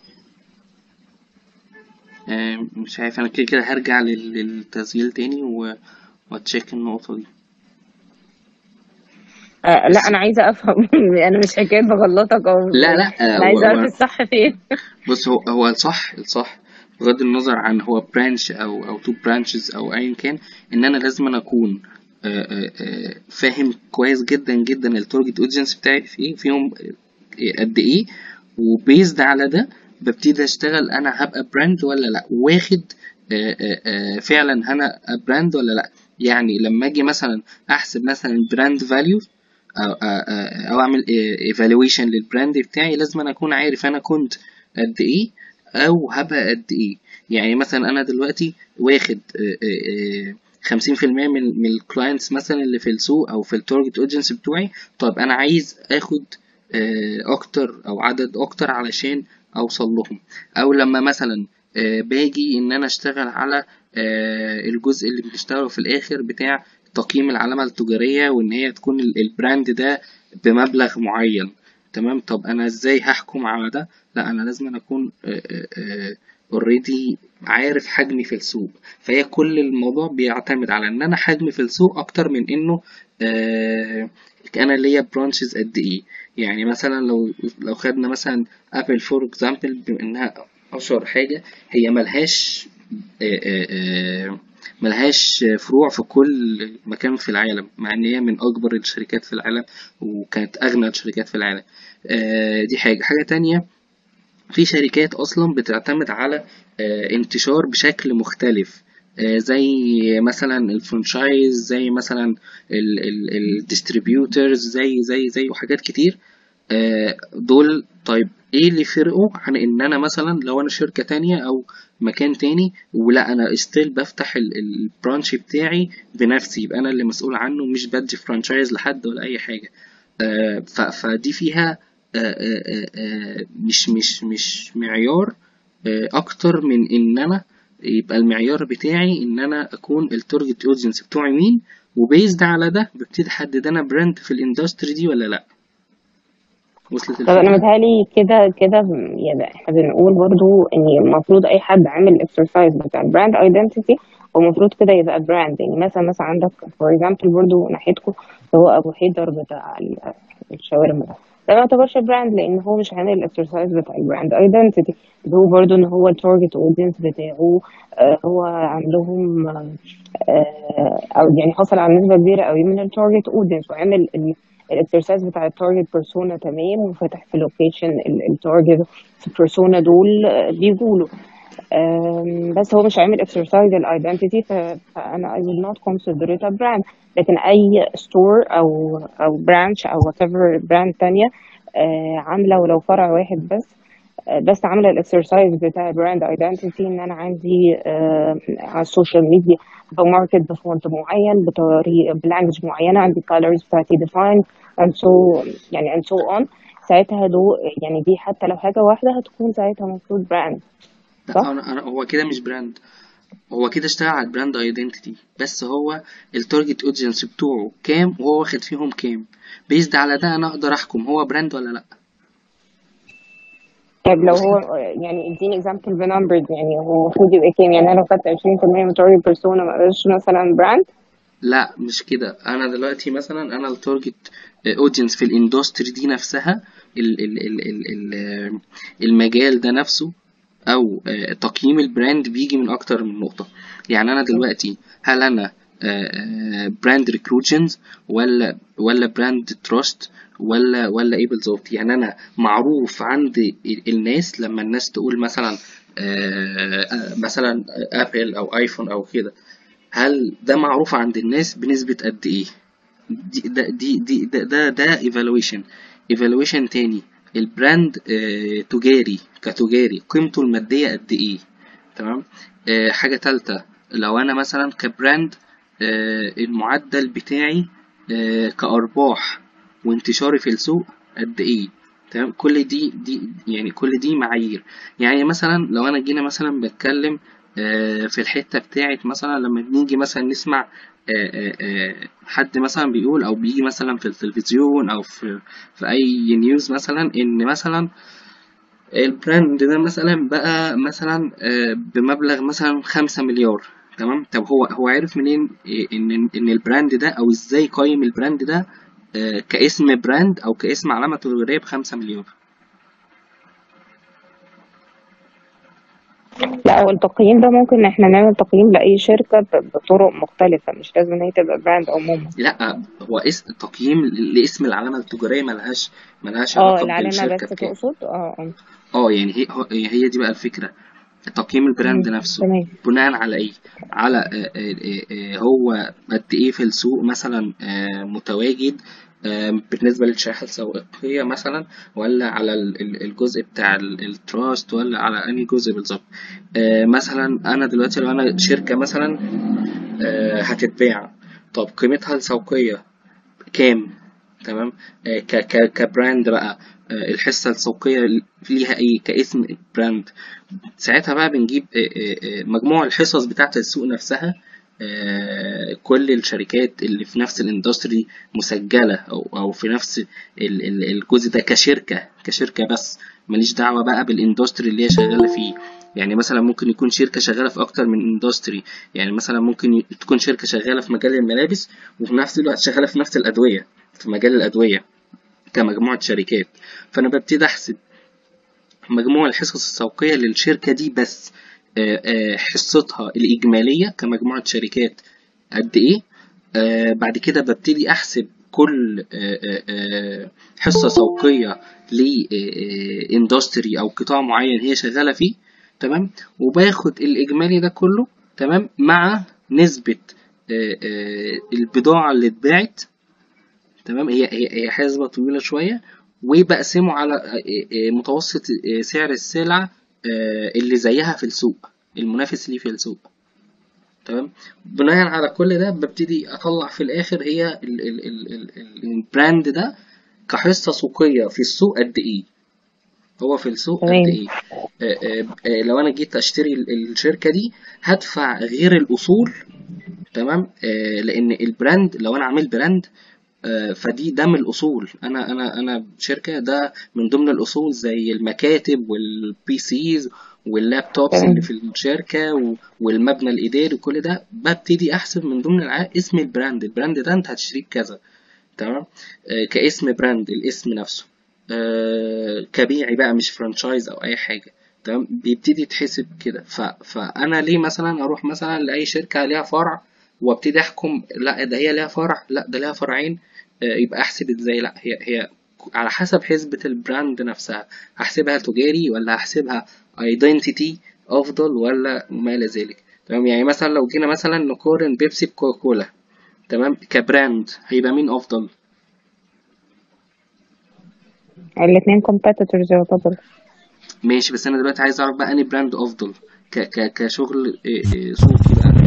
آه، مش عارف، انا كده كده هرجع لل- للتسجيل تاني و- واتشيك النقطة دي. آه لا بس انا عايزه افهم. انا مش حكايه بغلطك او لا لا آه، انا هو عايزه اعرف هو الصح فين. بص، هو هو الصح الصح بغض النظر عن هو برانش او او تو برانشز او ايا كان، ان انا لازم أنا اكون آه، آه، آه، فاهم كويس جدا جدا التارجت اودينس بتاعي في ايه فيهم، آه، قد ايه، وبيزد على ده ببتدي اشتغل انا هبقى براند ولا لا، واخد آه، آه، آه، فعلا انا براند ولا لا. يعني لما اجي مثلا احسب مثلا البراند فاليو او أو- او اعمل ايفالويشن للبراند بتاعي، لازم أنا اكون عارف انا كنت قد ايه او هبقى قد ايه. يعني مثلا انا دلوقتي واخد خمسين في المية من من الكلاينتس مثلا اللي في السوق او في التارجت اودينس بتوعي. طب انا عايز اخد آه، اكتر او عدد اكتر علشان اوصل لهم. او لما مثلا آه، باجي ان انا اشتغل على آه، الجزء اللي بنشتغله في الاخر بتاع تقييم العلامة التجارية، وإن هي تكون ال- البراند ده بمبلغ معين. تمام. طب أنا إزاي هحكم على ده؟ لا، أنا لازم أنا أكون اوريدي عارف حجمي في السوق. فهي كل الموضوع بيعتمد على إن أنا حجمي في السوق أكتر من إنه آه، أنا ليا برانشز قد إيه. يعني مثلا لو لو خدنا مثلا أبل فور إكزامبل، بما إنها أشهر حاجة، هي ملهاش آه، آه، آه، ملهاش فروع في كل مكان في العالم، مع ان هي من اكبر الشركات في العالم وكانت اغنى الشركات في العالم. آه، دي حاجة حاجة تانية. في شركات اصلا بتعتمد على آه، انتشار بشكل مختلف، آه، زي مثلا الفرانشايز، زي مثلا الديستريبيوترز، زي زي زي وحاجات كتير. آه، دول طيب ايه اللي فرقوا عن ان انا مثلا لو انا شركة تانية او مكان تاني، ولا انا ستيل بفتح ال- البرانش بتاعي بنفسي، يبقى انا اللي مسؤول عنه، مش بدي فرانشايز لحد ولا اي حاجة. آه، ف- فدي فيها آه، آه، آه، آه، مش مش مش معيار آه، اكتر من ان انا يبقى المعيار بتاعي ان انا اكون التارجت اودينس بتوعي مين، وبيزد على ده ببتدي احدد انا براند في الاندستري دي ولا لا. وصلت طب انا الفكرة؟ متهيألي كده كده يعني احنا بنقول برضو ان المفروض اي حد عامل الاكسرسايز بتاع البراند ايدنتيتي هو المفروض كده يبقى براند. يعني مثلا مثلا عندك فور اكزامبل برضو ناحيتكم اللي هو ابو حيدر بتاع ال- الشاورما ده، ده ما يعتبرش براند لان هو مش عامل الاكسرسايز بتاع البراند ايدنتيتي. هو برضو ان هو التارجت اودينس بتاعه آه، هو عندهم آه، او يعني حصل على نسبه كبيره قوي من التارجت اودينس، وعمل الاكسرسايز بتاع التارجت بيرسونا تمام، وفتح في لوكيشن التارجت بيرسونا دول آه، بيجوا له. آم، بس هو مش عامل اكسرسايز الايدنتيتي، فانا I will not consider it a brand. لكن اي ستور او او برانش او whatever براند تانية آه، عامله ولو فرع واحد بس آه، بس عامله الاكسرسايز بتاع براند ايدنتيتي، ان انا عندي آه، على السوشيال ميديا بماركت بفونت معين بطريقه بلانجوج معينه، عندي colors بتاعتي defined and so يعني and so on. ساعتها دو يعني دي حتى لو حاجه واحده هتكون ساعتها المفروض براند. لا، صح؟ انا انا هو كده مش براند، هو كده اشتغل على البراند ايدنتيتي، بس هو التارجت اودينس بتوعه كام وهو واخد فيهم كام، بيزد على ده انا اقدر احكم هو براند ولا لا. طيب لو هو وصلت؟ يعني اديني اكزامبل بنمبرز، يعني هو المفروض يبقى كام؟ يعني انا لو خدت عشرين في المية من تارجت بيرسونا ما بقاش مثلا براند؟ لا مش كده. انا دلوقتي مثلا انا التارجت اودينس في الاندستري دي نفسها، ال ال ال ال ال المجال ده نفسه، او آه، تقييم البراند بيجي من اكتر من نقطة. يعني انا دلوقتي هل انا براند ريكروتشنز ولا ولا براند تراست ولا ولا ايه بالظبط. يعني انا معروف عند ال- الناس لما الناس تقول مثلا آه، آه، مثلا ابل او ايفون او كده، هل ده معروف عند الناس بنسبة قد ايه؟ دي ده دي دي ده ده, ده evaluation. evaluation تاني، البراند آه تجاري كتجاري قيمته المادية قد ايه. تمام. آه حاجة تالتة، لو انا مثلا كبراند آه المعدل بتاعي آه كأرباح وانتشاري في السوق قد ايه. تمام. كل دي دي يعني كل دي معايير. يعني مثلا لو انا جينا مثلا بتكلم آه في الحتة بتاعت مثلا لما بنيجي مثلا نسمع آه، آه، آه، حد مثلا بيقول او بيجي مثلا في التلفزيون او في في اي نيوز مثلا ان مثلا البراند ده مثلا بقى مثلا آه، بمبلغ مثلا خمسة مليار. تمام. طب هو هو عارف منين إيه ان ان البراند ده، او ازاي قيم البراند ده آه كاسم براند او كاسم علامة تجارية بخمسة مليون. لا، هو التقييم ده ممكن احنا نعمل تقييم لأي شركة ب- بطرق مختلفة، مش لازم ان هي تبقى براند عموما. لا، هو اسم تقييم لاسم العلامة التجارية ملهاش ملهاش اه، علاقة العلامة بالشركة بس بكام. تقصد؟ اه اه. اه يعني هي هو- هي دي بقى الفكرة. تقييم البراند مم، نفسه تمام. بناء على ايه؟ على آه، آه، آه، هو قد ايه في السوق مثلا آه، متواجد آه، بالنسبة للشريحة السوقية مثلا، ولا على ال- ال- الجزء بتاع التراست، ولا على أي جزء بالظبط. آه، مثلا أنا دلوقتي لو أنا شركة مثلا آه، هتتباع، طب قيمتها السوقية كام؟ تمام. آه، ك ك كبراند بقى، آه، الحصة السوقية ليها ايه كاسم براند. ساعتها بقى بنجيب آه، آه، آه، مجموع الحصص بتاعة السوق نفسها، آه، كل الشركات اللي في نفس الاندستري مسجلة أو أو في نفس ال- ال- الجزء ده كشركة كشركة بس، ماليش دعوة بقى بالاندستري اللي هي شغالة فيه. يعني مثلا ممكن يكون شركة شغالة في أكتر من اندستري، يعني مثلا ممكن ي- تكون شركة شغالة في مجال الملابس وفي نفس الوقت شغالة في نفس الأدوية، في مجال الأدوية كمجموعة شركات. فأنا ببتدي أحسب مجموع الحصص السوقية للشركة دي بس، آه، آه، حصتها الإجمالية كمجموعة شركات قد إيه. آه، بعد كده ببتدي أحسب كل آه، آه، آه، حصة سوقية لاندستري أو قطاع معين هي شغالة فيه. تمام. وباخد الإجمالي ده كله، تمام، مع نسبة آه، آه، البضاعة اللي اتباعت. تمام. هي هي هي حسبة طويلة شوية، وبقسمه على آه، آه، متوسط آه، سعر السلع آه، اللي زيها في السوق، المنافس ليه في السوق. تمام. بناء على كل ده ببتدي اطلع في الاخر هي ال ال ال ال ال البراند ده كحصة سوقية في السوق قد ايه، هو في السوق قد تمام. ايه. آه، آه، آه، لو انا جيت اشتري ال- الشركة دي هدفع غير الاصول. تمام. آه، لان البراند لو انا عامل براند آه، فدي ده من الاصول. انا انا انا شركه، ده من ضمن الاصول زي المكاتب والبي سيز واللابتوبس اللي تمام. في الشركه و- والمبنى الاداري وكل ده ببتدي احسب من ضمن الع- اسم البراند. البراند ده انت هتشتريه بكذا. تمام. آه، كاسم براند، الاسم نفسه آه، كبيعي بقى مش فرانشايز او اي حاجه. تمام. بيبتدي يتحسب كده. ف... فانا ليه مثلا اروح مثلا لاي شركه ليها فرع وابتدي احكم لا ده هي ليها فرع، لا ده ليها فرعين، آه، يبقى احسب ازاي؟ لا، هي هي على حسب حسبة البراند نفسها، هحسبها تجاري ولا هحسبها ايدنتيتي افضل ولا ما الى ذلك. تمام. يعني مثلا لو جينا مثلا نقارن بيبسي بكوكاكولا، تمام، كبراند هيبقى مين افضل؟ الاتنين competitors يعتبر. ماشي، بس انا دلوقتي عايز اعرف بقى انهي براند افضل ك ك كشغل إيه إيه سوقي بقى.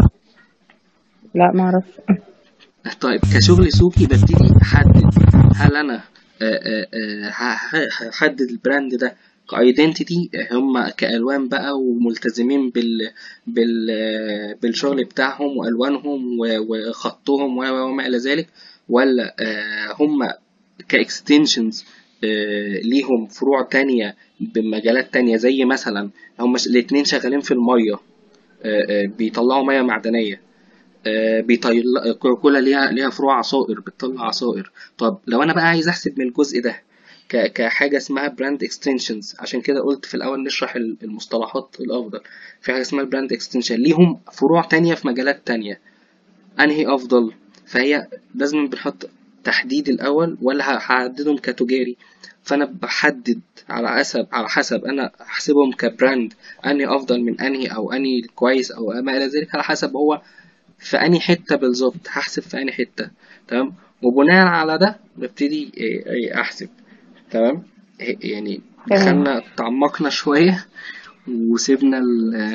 لا، معرفش. طيب كشغل سوقي ببتدي احدد هل انا آه، آه، آه، ه- ه- هحدد البراند ده كايدنتيتي، هم كالوان بقى وملتزمين بال بال آه، بالشغل بتاعهم والوانهم و- وخطهم و- و- وما الى ذلك، ولا آه، هم كاكستنشنز ليهم فروع تانية بمجالات تانية، زي مثلا هم الاتنين شغالين في المية، آه، آه، بيطلعوا مياه معدنية. آه، بيطل كوكاكولا ليها ليها فروع عصائر بتطلع عصائر. طب لو انا بقى عايز احسب من الجزء ده ك- كحاجه اسمها براند اكستنشنز، عشان كده قلت في الاول نشرح ال- المصطلحات الافضل. في حاجه اسمها البراند اكستنشن ليهم فروع تانية في مجالات تانية، انهي افضل؟ فهي لازم بنحط تحديد الاول، ولا هحددهم كتجاري؟ فانا بحدد على حسب على حسب انا احسبهم كبراند انهي افضل من انهي، او انهي كويس او ما الى ذلك، على حسب هو في أنهي حتة بالظبط، هحسب في أنهي حتة. تمام. وبناء على ده ببتدي إيه، إيه، أحسب. تمام. إيه، يعني تمام. دخلنا تعمقنا شوية وسيبنا ال-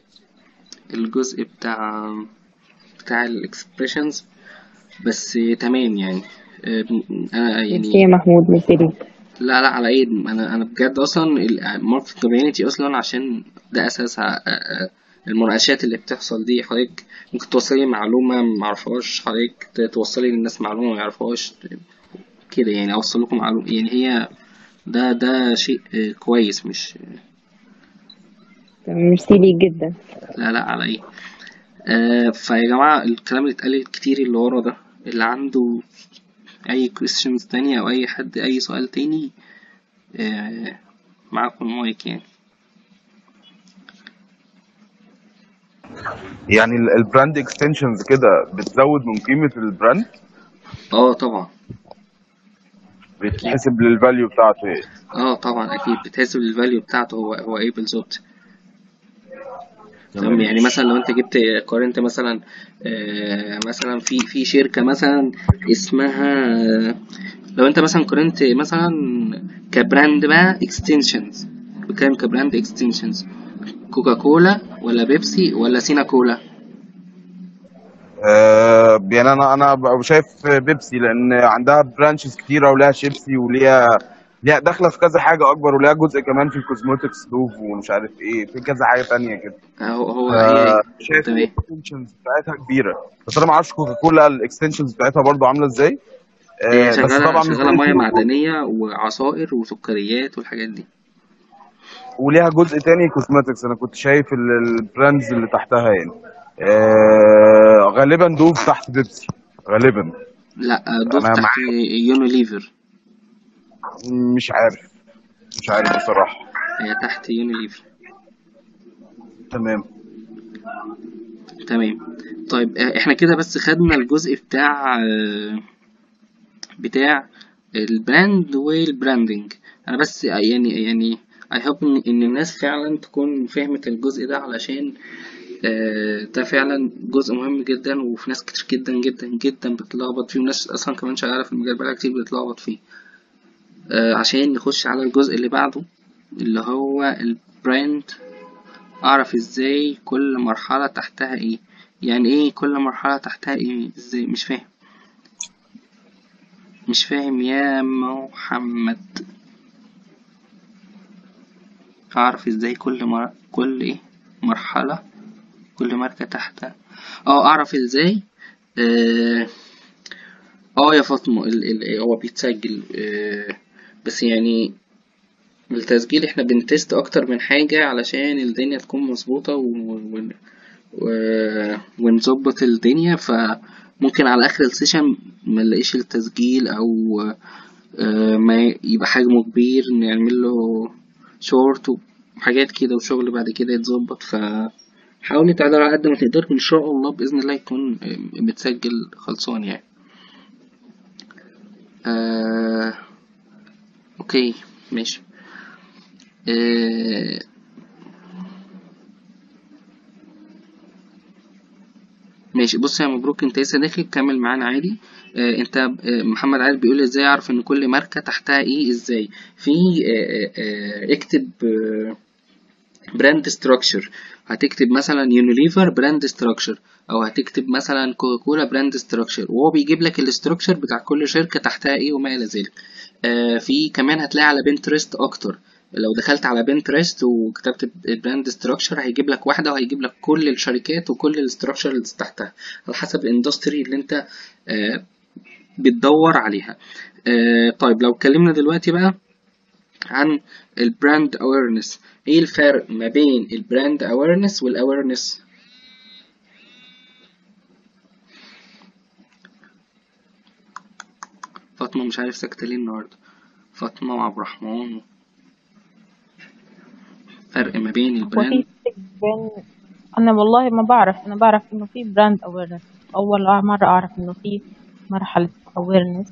الجزء بتاع بتاع الاكسبريشنز بس. تمام يعني. آه، أنا ميرسي يا يعني محمود، ميرسي ليك. لا لا على ايه، انا انا بجد اصلا الماركت كوميونتي اصلا عشان ده اساس ع- ع- المناقشات اللي بتحصل دي. حضرتك ممكن توصلي معلومه ما اعرفهاش، حضرتك ت- توصلي للناس معلومه ما يعرفوهاش كده، يعني اوصل لكم معلومه. يعني هي ده ده شيء آه، كويس مش. تمام، ميرسي ليك جدا. لا لا على ايه. آه فيا جماعه الكلام اللي اتقال كتير اللي ورا ده، اللي عنده اي questions تانية او اي حد اي سؤال تاني، آه معاكم المايك يعني. يعني البراند اكستنشنز كده بتزود من قيمه البراند، اه طبعا اكيد. بتحسب للفاليو بتاعته ايه؟ اه طبعا اكيد بتحسب الفاليو بتاعته هو هو ايه بالظبط. تمام، تمام. يعني مثلا لو انت جبت قارنت مثلا آه مثلا في في شركة مثلا اسمها، لو انت مثلا قارنت مثلا كبراند بقى اكستنشنز، بكام كبراند اكستنشنز، كوكا كولا ولا بيبسي ولا سينا كولا؟ آه يعني انا انا ب- شايف بيبسي، لان عندها برانشز كتيره وليها شيبسي وليها ليها داخله في كذا حاجه اكبر، وليها جزء كمان في الكوزموتكس دوف ومش عارف ايه، في كذا حاجه تانية كده. هو هو هي. فشايف تمام. الاكستنشنز بتاعتها كبيره، بس انا ما اعرفش كوكا كولا الاكستنشنز بتاعتها برضو عامله ازاي. هي آه بس شغالة طبعا مش شغالة زي مياه سينا كولا. معدنية وعصائر وسكريات والحاجات دي. وليها جزء تاني كوزموتكس، انا كنت شايف ال- البراندز اللي تحتها يعني. آه غالبا دوف تحت بيبسي غالبا. لا، دوف انا تحت معاك، يونيليفر. مش عارف مش عارف بصراحه. هي تحت يونيليفر. تمام. تمام. طيب آه، احنا كده بس خدنا الجزء بتاع آه، بتاع البراند والبراندنج. انا بس يعني يعني I hope ان إن الناس فعلا تكون فهمت الجزء ده، علشان آه، ده فعلا جزء مهم جدا، وفي ناس كتير جدا جدا جدا بتتلخبط فيه، وناس اصلا كمان شغاله في المجال بقالها كتير بتتلخبط فيه. آه، عشان نخش على الجزء اللي بعده اللي هو البراند. اعرف ازاي كل مرحله تحتها ايه؟ يعني ايه كل مرحله تحتها ايه؟ ازاي؟ مش فاهم مش فاهم يا محمد. اعرف ازاي كل مر... كل ايه مرحله، كل ماركه تحتها. اه اعرف ازاي. اه, آه يا فاطمه، ال... ال... هو بيتسجل آه بس يعني التسجيل احنا بنتست اكتر من حاجه علشان الدنيا تكون مظبوطه و... و... و... ونظبط الدنيا. فممكن على اخر السيشن ما نلاقيش التسجيل، او آه، ما يبقى حجمه كبير نعمل له شورت وحاجات كده وشغل بعد كده يتظبط. فحاولي تعدلوا على قد ما تقدروا، ان شاء الله باذن الله يكون آه، متسجل خلصان يعني. آه... اوكي ماشي. آه... ماشي، بص يا مبروك، انت لسه داخل كمل معانا عادي. آه انت آه محمد عادل بيقول ازاي اعرف ان كل ماركة تحتها ايه ازاي. في آه آه اكتب آه براند ستراكشر. هتكتب مثلا يونيليفر براند ستراكشر، او هتكتب مثلا كوكا كولا براند ستراكشر، وهو بيجيب لك الاستراكشر بتاع كل شركة تحتها ايه وما الى ذلك. آه في كمان هتلاقي على بنترست اكتر. لو دخلت على بنترست وكتبت براند ستراكشر هيجيب لك واحده، وهيجيب لك كل الشركات وكل الاستراكشر اللي تحتها على حسب الاندستري اللي انت آه بتدور عليها. آه طيب لو اتكلمنا دلوقتي بقى عن البراند اويرنس، ايه الفرق ما بين البراند اويرنس والاويرنس؟ فاطمه مش عارف ساكته ليه النهارده، فاطمه وعبد الرحمن. فرق ما بين البراند. وفي بين، انا والله ما بعرف، انا بعرف انه في براند اويرنس، اول مرة اعرف انه في مرحلة اويرنس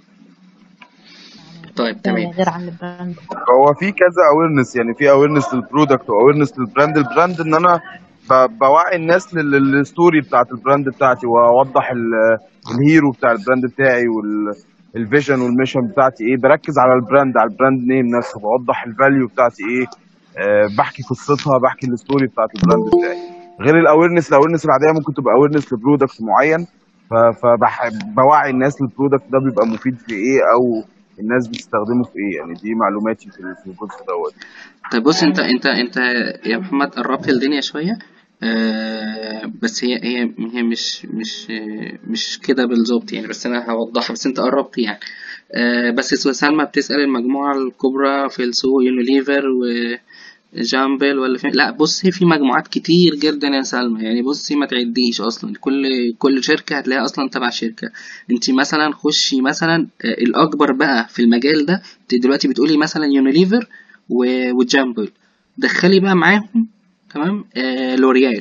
طيب تمام. ثانية غير عن البراند. هو في كذا اويرنس، يعني في اويرنس للبرودكت واويرنس للبراند. البراند ان انا ب- بوعي الناس لل- للستوري بتاعت البراند بتاعتي، واوضح ال- الهيرو بتاع البراند بتاعي والفيجن والميشن بتاعتي ايه. بركز على البراند، على البراند نيم نفسه، بوضح الفاليو بتاعتي ايه. أه بحكي قصتها، بحكي الستوري بتاعت البراند بتاعي. غير الاويرنس، الاويرنس العاديه ممكن تبقى اويرنس لبرودكت معين، فبوعي الناس للبرودكت ده بيبقى مفيد في ايه، او الناس بتستخدمه في ايه. يعني دي معلوماتي في في الجزء دوت. طيب بص، انت انت انت يا محمد قربت الدنيا شويه. آه بس هي هي هي مش مش آه مش كده بالظبط يعني، بس انا هوضحها، بس انت قربت يعني. آه بس سلمى بتسأل المجموعة الكبرى في السوق يونيليفر و جامبل ولا في، لا بصي في مجموعات كتير جدا يا سلمى، يعني بصي ما تعديش اصلا، كل كل شركه هتلاقيها اصلا تبع شركه. انت مثلا خشي مثلا آه، الاكبر بقى في المجال ده، انت دلوقتي بتقولي مثلا يونيليفر و- وجامبل، دخلي بقى معاهم تمام آه لوريال.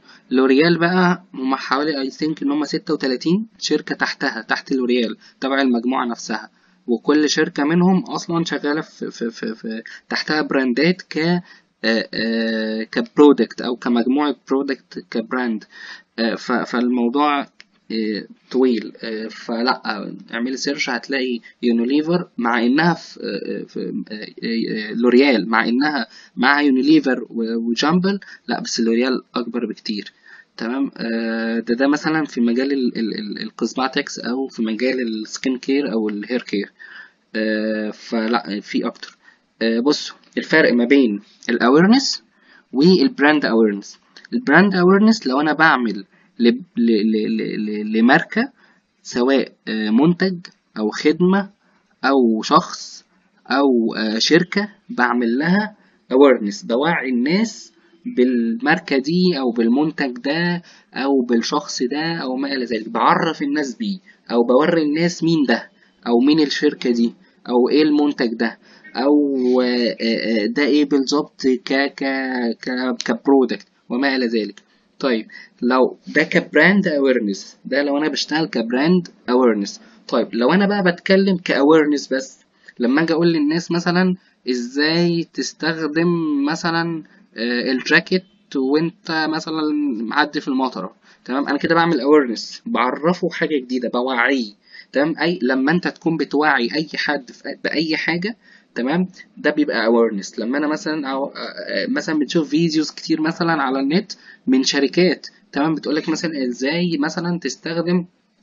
لوريال بقى هم حوالي اي ثينك ان هم ستة وتلاتين شركة تحتها، تحت لوريال تبع المجموعة نفسها، وكل شركة منهم اصلا شغالة في, في, في, في تحتها براندات ك آه، آه، كبرودكت او كمجموعة برودكت كبراند. آه، ف- فالموضوع آه، طويل. آه، فلا آه، اعملي سيرش هتلاقي يونيليفر مع انها في آه، في آه، آه، لوريال مع انها مع يونيليفر و- وجامبل، لا بس لوريال اكبر بكتير. تمام آه، ده ده مثلا في مجال ال- ال- ال- الكوزماتكس او في مجال السكين كير او الهير كير. آه، فلا في اكتر. آه، بصوا الفرق ما بين الاويرنس والبراند اويرنس. البراند اويرنس لو انا بعمل ل- ل- ل- ل- ل- لماركة، سواء آه، منتج او خدمة او شخص او آه، شركة، بعمل لها awareness، بوعي الناس بالماركة دي او بالمنتج ده او بالشخص ده او ما الى ذلك، بعرف الناس بيه او بوري الناس مين ده او مين الشركة دي او ايه المنتج ده او آه، آه، آه، ده ايه بالظبط ك ك ك كبرودكت وما الى ذلك. طيب لو ده كبراند اويرنس، ده لو انا بشتغل كبراند اويرنس. طيب لو انا بقى بتكلم كاويرنس بس، لما اجي اقول للناس مثلا ازاي تستخدم مثلا آه، الجاكيت وانت مثلا معدي في المطره، تمام انا كده بعمل اويرنس، بعرفه حاجه جديده، بوعيه. تمام اي لما انت تكون بتوعي اي حد في- باي حاجه، تمام ده بيبقى awareness. لما انا مثلا أو آه، آه، مثلا بتشوف فيديوز كتير مثلا على النت من شركات، تمام بتقولك مثلا ازاي مثلا تستخدم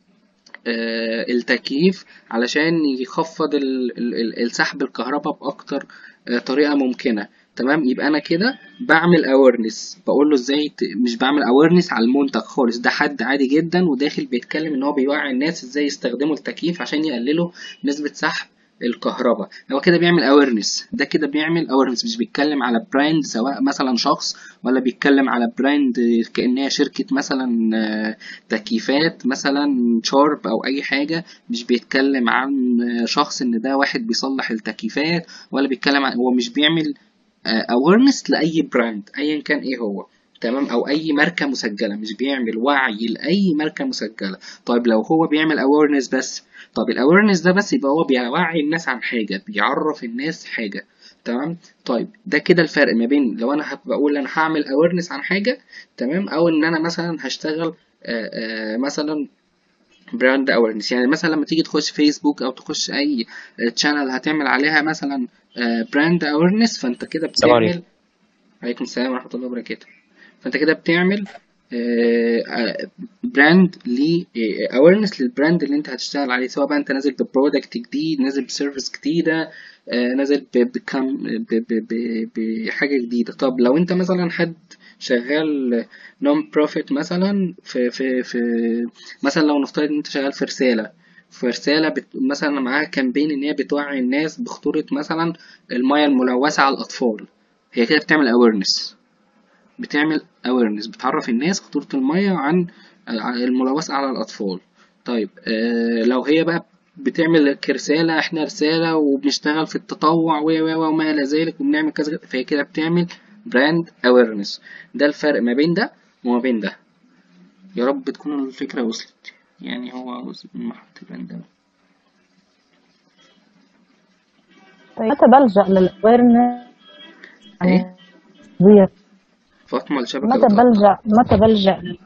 آه، التكييف علشان يخفض ال- ال- ال- السحب الكهرباء بأكتر آه، طريقة ممكنة. تمام يبقى أنا كده بعمل awareness، بقول له ازاي ت... مش بعمل awareness على المنتج خالص، ده حد عادي جدا وداخل بيتكلم ان هو بيوعي الناس ازاي يستخدموا التكييف عشان يقللوا نسبة سحب الكهرباء. هو كده بيعمل awareness، ده كده بيعمل awareness، مش بيتكلم على براند سواء مثلا شخص ولا بيتكلم على براند كأنها شركة مثلا آه، تكييفات مثلا شارب او اي حاجه، مش بيتكلم عن شخص ان ده واحد بيصلح التكييفات، ولا بيتكلم عن، هو مش بيعمل awareness لاي براند ايا كان ايه هو، تمام او اي ماركه مسجله، مش بيعمل وعي لاي ماركه مسجله. طيب لو هو بيعمل awareness بس، طب الاويرنس ده بس يبقى هو بيوعي الناس عن حاجه، بيعرف الناس حاجه. تمام طيب ده كده الفرق ما بين لو انا هبقى اقول انا هعمل awareness عن حاجه، تمام او ان انا مثلا هشتغل آه، آه، مثلا براند اويرنس. يعني مثلا لما تيجي تخش فيسبوك او تخش اي تشانل هتعمل عليها مثلا براند اويرنس، فانت كده السلام عليكم. بتعمل. عليكم السلام ورحمه الله وبركاته. فانت كده بتعمل براند ل اويرنس للبراند اللي انت هتشتغل عليه، سواء بقى انت نازل ببرودكت جديد، نازل بسيرفيس جديده، آه، نازل ب- بكم ب- ب- ب- بحاجه جديده. طب لو انت مثلا حد شغال نون بروفيت مثلا في في في مثلا لو نفترض ان انت شغال في رساله، في رساله بت... مثلا معاها كامبين ان هي بتوعي الناس بخطوره مثلا الميه الملوثه على الاطفال، هي كده بتعمل اويرنس، بتعمل awareness، بتعرف الناس خطورة المية عن الملوثة على الأطفال. طيب آه لو هي بقى بتعمل كرسالة، احنا رسالة وبنشتغل في التطوع و و وما إلى ذلك وبنعمل كذا، فهي كده بتعمل براند awareness. ده الفرق ما بين ده وما بين ده. يا رب تكون الفكرة وصلت، يعني هو جزء من مرحلة البراند ده. متى بلجأ للأويرنس ايه عن التصدير؟ فاطمة الشبكة متى بتقطع. بلجأ متى بلجأ لل-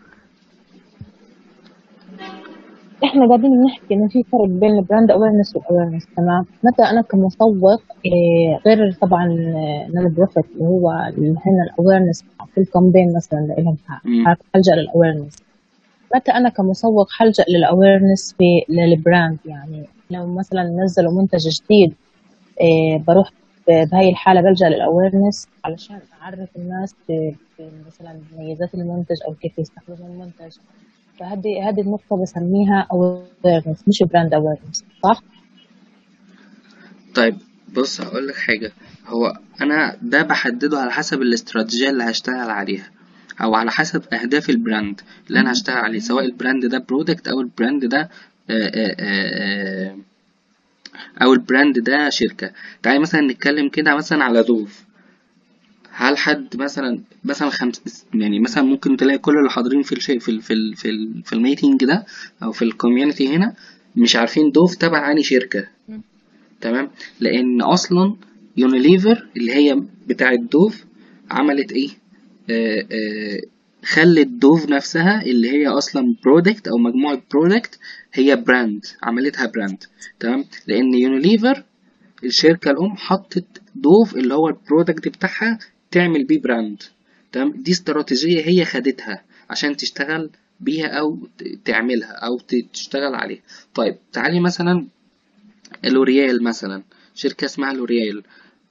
احنا قاعدين نحكي انه في فرق بين البراند اويرنس والاويرنس، تمام؟ متى انا كمسوق إيه، غير طبعا نون بروفيت اللي هو اللي هنا الاويرنس في الكامبين مثلا اللي لهم مم. حلجأ للاويرنس. متى انا كمسوق حلجأ للاويرنس في للبراند؟ يعني لو مثلا نزلوا منتج جديد إيه، بروح ب- بهاي الحالة بلجأ للأويرنس علشان أعرف الناس ب- ب- مثلا مميزات المنتج أو كيف يستخدموا المنتج. فهذه هذه النقطة بسميها awareness مش براند awareness، صح؟ طيب بص هقول لك حاجة. هو أنا ده بحدده على حسب الاستراتيجية اللي هشتغل عليها، أو على حسب أهداف البراند اللي أنا هشتغل عليه، سواء البراند ده برودكت أو البراند ده آه، آه، آه، أو البراند ده شركة. تعالي مثلا نتكلم كده مثلا على دوف. هل حد مثلا مثلا خمس يعني مثلا ممكن تلاقي كل اللي حاضرين في الشيء في ال في ال في, ال في الميتنج ده أو في الكوميونتي هنا مش عارفين دوف تبع أنهي شركة. تمام. لان اصلا يونيليفر اللي هي بتاعه دوف عملت ايه؟ آه آه خلت دوف نفسها اللي هي اصلا برودكت او مجموعه برودكت هي براند، عملتها براند. تمام. لان يونيليفر الشركه الام حطت دوف اللي هو البرودكت بتاعها تعمل بيه براند. تمام. دي استراتيجيه هي خدتها عشان تشتغل بيها او تعملها او تشتغل عليها. طيب تعالي مثلا لوريال مثلا، شركة اسمها لوريال.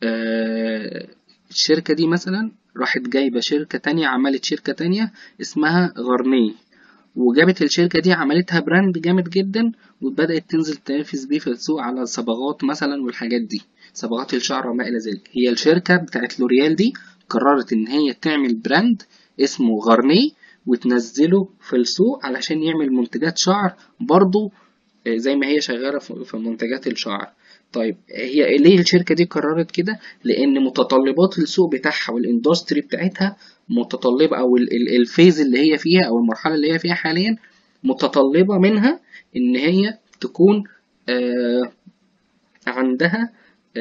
آه الشركة دي مثلا راحت جايبة شركة تانية، عملت شركة تانية اسمها غارنيه، وجابت الشركة دي عملتها براند جامد جدا، وبدأت تنزل تنافس بيه في السوق على الصبغات مثلا والحاجات دي، صبغات الشعر وما إلى ذلك. هي الشركة بتاعت لوريال دي قررت إن هي تعمل براند اسمه غارنيه وتنزله في السوق علشان يعمل منتجات شعر برضو زي ما هي شغالة في منتجات الشعر. طيب هي ليه الشركة دي قررت كده؟ لأن متطلبات السوق بتاعها والاندستري بتاعتها متطلبة، أو الفيز اللي هي فيها أو المرحلة اللي هي فيها حاليا متطلبة منها إن هي تكون آه عندها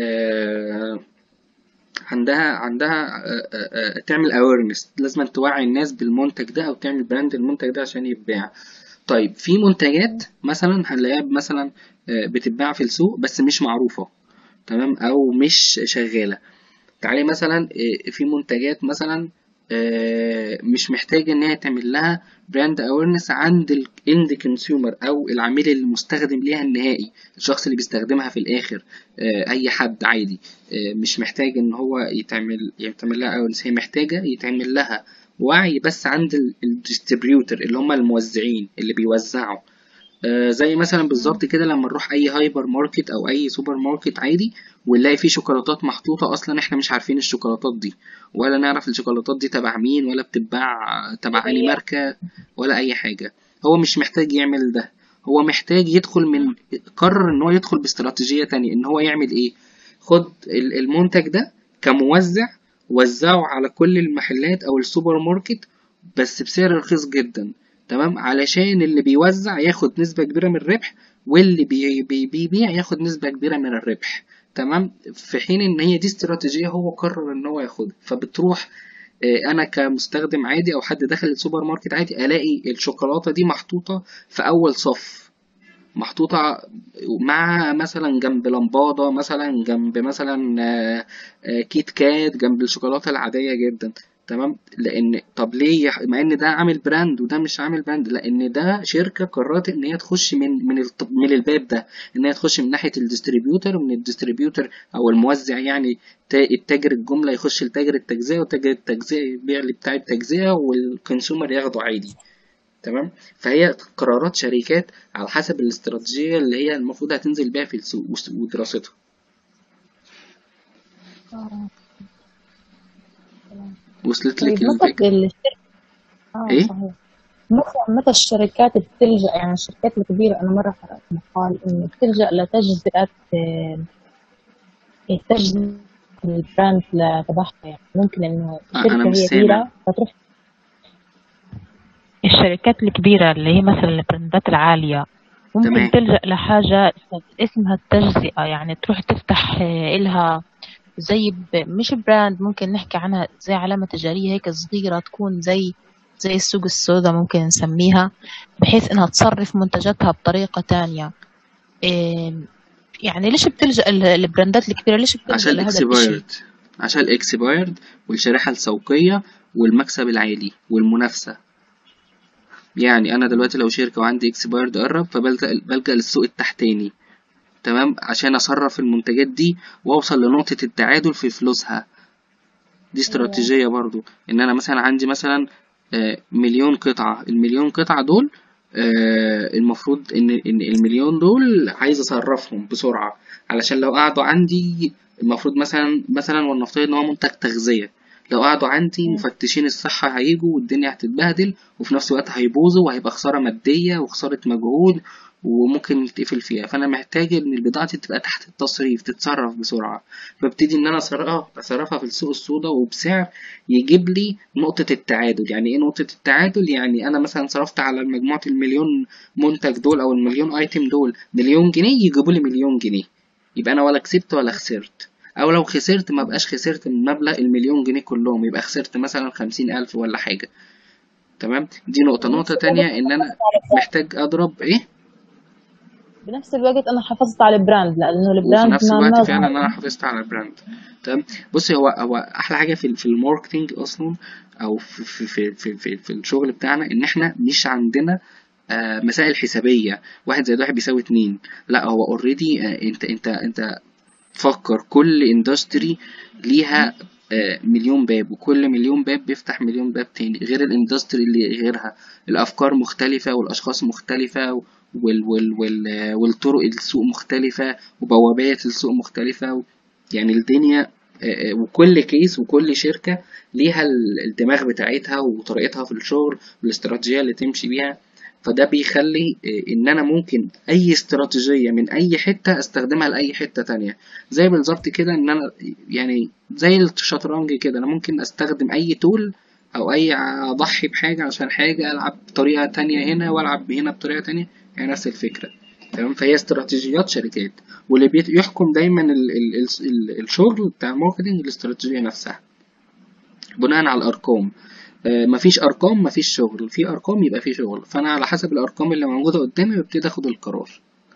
آه عندها عندها آه آه تعمل awareness، لازم توعي الناس بالمنتج ده أو تعمل براند المنتج ده عشان يتباع. طيب في منتجات مثلا هنلاقيها مثلا بتتباع في السوق بس مش معروفة، تمام، او مش شغالة. تعالي مثلا في منتجات مثلا مش محتاجة ان هي تعمل لها براند اويرنس عند الاند كونسيومر او العميل المستخدم ليها النهائي، الشخص اللي بيستخدمها في الاخر، اي حد عادي، مش محتاج ان هو يتعمل يتعمل لها اويرنس. هي محتاجة يتعمل لها وعي بس عند الديستريبيوتر اللي هم الموزعين اللي بيوزعوا. آه زي مثلا بالظبط كده لما نروح اي هايبر ماركت او اي سوبر ماركت عادي ونلاقي فيه شوكولاتات محطوطة اصلا احنا مش عارفين الشوكولاتات دي، ولا نعرف الشوكولاتات دي تبع مين، ولا بتتباع تبع اي ماركة، ولا اي حاجة. هو مش محتاج يعمل ده، هو محتاج يدخل من قرر ان هو يدخل باستراتيجية تانية. ان هو يعمل ايه؟ خد المنتج ده كموزع وزعه على كل المحلات او السوبر ماركت بس بسعر رخيص جدا. تمام. علشان اللي بيوزع ياخد نسبة كبيرة من الربح، واللي بي بي بيبيع ياخد نسبة كبيرة من الربح. تمام. في حين ان هي دي استراتيجية هو قرر ان هو ياخدها. فبتروح انا كمستخدم عادي او حد داخل السوبر ماركت عادي الاقي الشوكولاتة دي محطوطة في اول صف، محطوطة مع مثلا جنب لمبادة، مثلا جنب مثلا كيت كات، جنب الشوكولاتة العادية جدا. تمام. لان طب ليه مع ان ده عامل براند وده مش عامل براند؟ لان ده شركة قررت ان هي تخش من من من الباب ده، ان هي تخش من ناحية الديستريبيوتر، ومن الديستريبيوتر او الموزع يعني التاجر الجملة يخش لتاجر التجزئة، وتاجر التجزئة يبيع لبتاع التجزئة، والكونسيومر ياخده عادي. تمام. فهي قرارات شركات على حسب الاستراتيجية اللي هي المفروض هتنزل بيها في السوق ودراستها. وصلت لك طيب متى الفكرة؟ الشركة اه ايه؟ صحيح، مثلا متى الشركات بتلجأ، يعني الشركات الكبيرة أنا مرة قرأت مقال إنه بتلجأ لتجزئة آه، تجزئة البراند تبعها. يعني ممكن إنه انا شركة مش هي سامع. كبيرة فتروح الشركات الكبيرة اللي هي مثلا البراندات العالية ممكن تمام. تلجأ لحاجة اسمها التجزئة، يعني تروح تفتح آه، إلها زي ب... مش براند، ممكن نحكي عنها زي علامة تجارية هيك صغيرة، تكون زي زي السوق السوداء ممكن نسميها، بحيث انها تصرف منتجاتها بطريقة تانية. إيه يعني ليش بتلجأ ال- البراندات الكبيرة، ليش عشان بتلجأ لهذا الاشي؟ الاكسبايرد عشان الاكسبايرد والشريحة السوقية والمكسب العالي والمنافسة. يعني انا دلوقتي لو شركة وعندي اكسبايرد قرب فبلجأ بلجأ للسوق التحتاني. تمام. عشان اصرف المنتجات دي واوصل لنقطة التعادل في فلوسها. دي ايوه استراتيجية برضو. ان انا مثلا عندي مثلا مليون قطعة، المليون قطعة دول المفروض ان ان المليون دول عايز اصرفهم بسرعة، علشان لو قعدوا عندي المفروض مثلا مثلا ولنفترض ان هو منتج تغذية، لو قعدوا عندي مفتشين الصحة هيجوا والدنيا هتتبهدل، وفي نفس الوقت هيبوظوا وهيبقى خسارة مادية وخسارة مجهود وممكن يتقفل فيها. فأنا محتاج إن البضاعة دي تبقى تحت التصريف، تتصرف بسرعة، فابتدي إن أنا أصرفها أصرفها في السوق السوداء وبسعر يجيب لي نقطة التعادل. يعني إيه نقطة التعادل؟ يعني أنا مثلا صرفت على مجموعة المليون منتج دول أو المليون أيتم دول مليون جنيه، يجيبوا لي مليون جنيه، يبقى أنا ولا كسبت ولا خسرت. او لو خسرت ما بقاش خسرت من مبلغ المليون جنيه كلهم، يبقى خسرت مثلا خمسين الف ولا حاجة. تمام، دي نقطة. بنفس نقطة الوقت تانية ان انا حافظت على البراند. محتاج اضرب ايه، بنفس الوقت انا حافظت على البراند، لانه وفي البراند نفس ما الوقت ما فعلا ظهر. انا حافظت على البراند. تمام. بصي، هو هو احلى حاجة في في الماركتينج اصلا، او في في في في, في, في الشغل بتاعنا، ان احنا مش عندنا آه مسائل حسابية واحد زائد واحد بيساوي اتنين. لا، هو اوريدي آه انت انت انت فكر كل اندستري ليها آه، مليون باب، وكل مليون باب بيفتح مليون باب تاني غير الاندستري اللي غيرها. الافكار مختلفة والاشخاص مختلفة وال وال وال آه، والطرق السوق مختلفة وبوابات السوق مختلفة. يعني الدنيا آه، آه، وكل كيس وكل شركة ليها ال- الدماغ بتاعتها وطريقتها في الشغل والاستراتيجية اللي تمشي بيها. فده بيخلي آه، ان انا ممكن اي استراتيجية من اي حتة استخدمها لاي حتة تانية. زي بالظبط كده ان انا يعني زي الشطرنج كده، انا ممكن استخدم اي تول او اي اضحي بحاجة عشان حاجة، العب بطريقة تانية هنا والعب هنا بطريقة تانية، يعني نفس الفكرة. تمام. فهي استراتيجيات شركات، واللي بيحكم دايما ال ال ال ال الشغل بتاع الماركتنج الاستراتيجية نفسها بناء على الارقام. آه، مفيش ارقام مفيش شغل، في ارقام يبقى في شغل، فانا على حسب الارقام اللي موجودة قدامي ببتدي اخد القرار.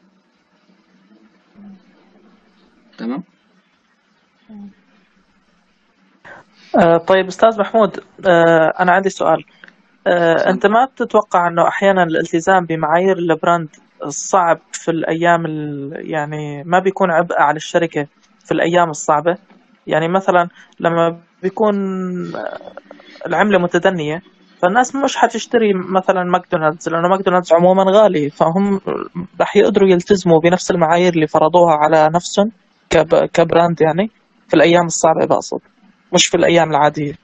تمام. آه، طيب أستاذ محمود، آه، أنا عندي سؤال. آه، أنت ما تتوقع أنه أحيانا الالتزام بمعايير البراند الصعب في الأيام ال- يعني ما بيكون عبء على الشركة في الأيام الصعبة؟ يعني مثلا لما بيكون العملة متدنية، فالناس مش حتشتري مثلا ماكدونالدز، لأنه ماكدونالدز عموما غالي، فهم رح يقدروا يلتزموا بنفس المعايير اللي فرضوها على نفسهم كب- كبراند، يعني في الأيام الصعبة بقصد، مش في الأيام العادية.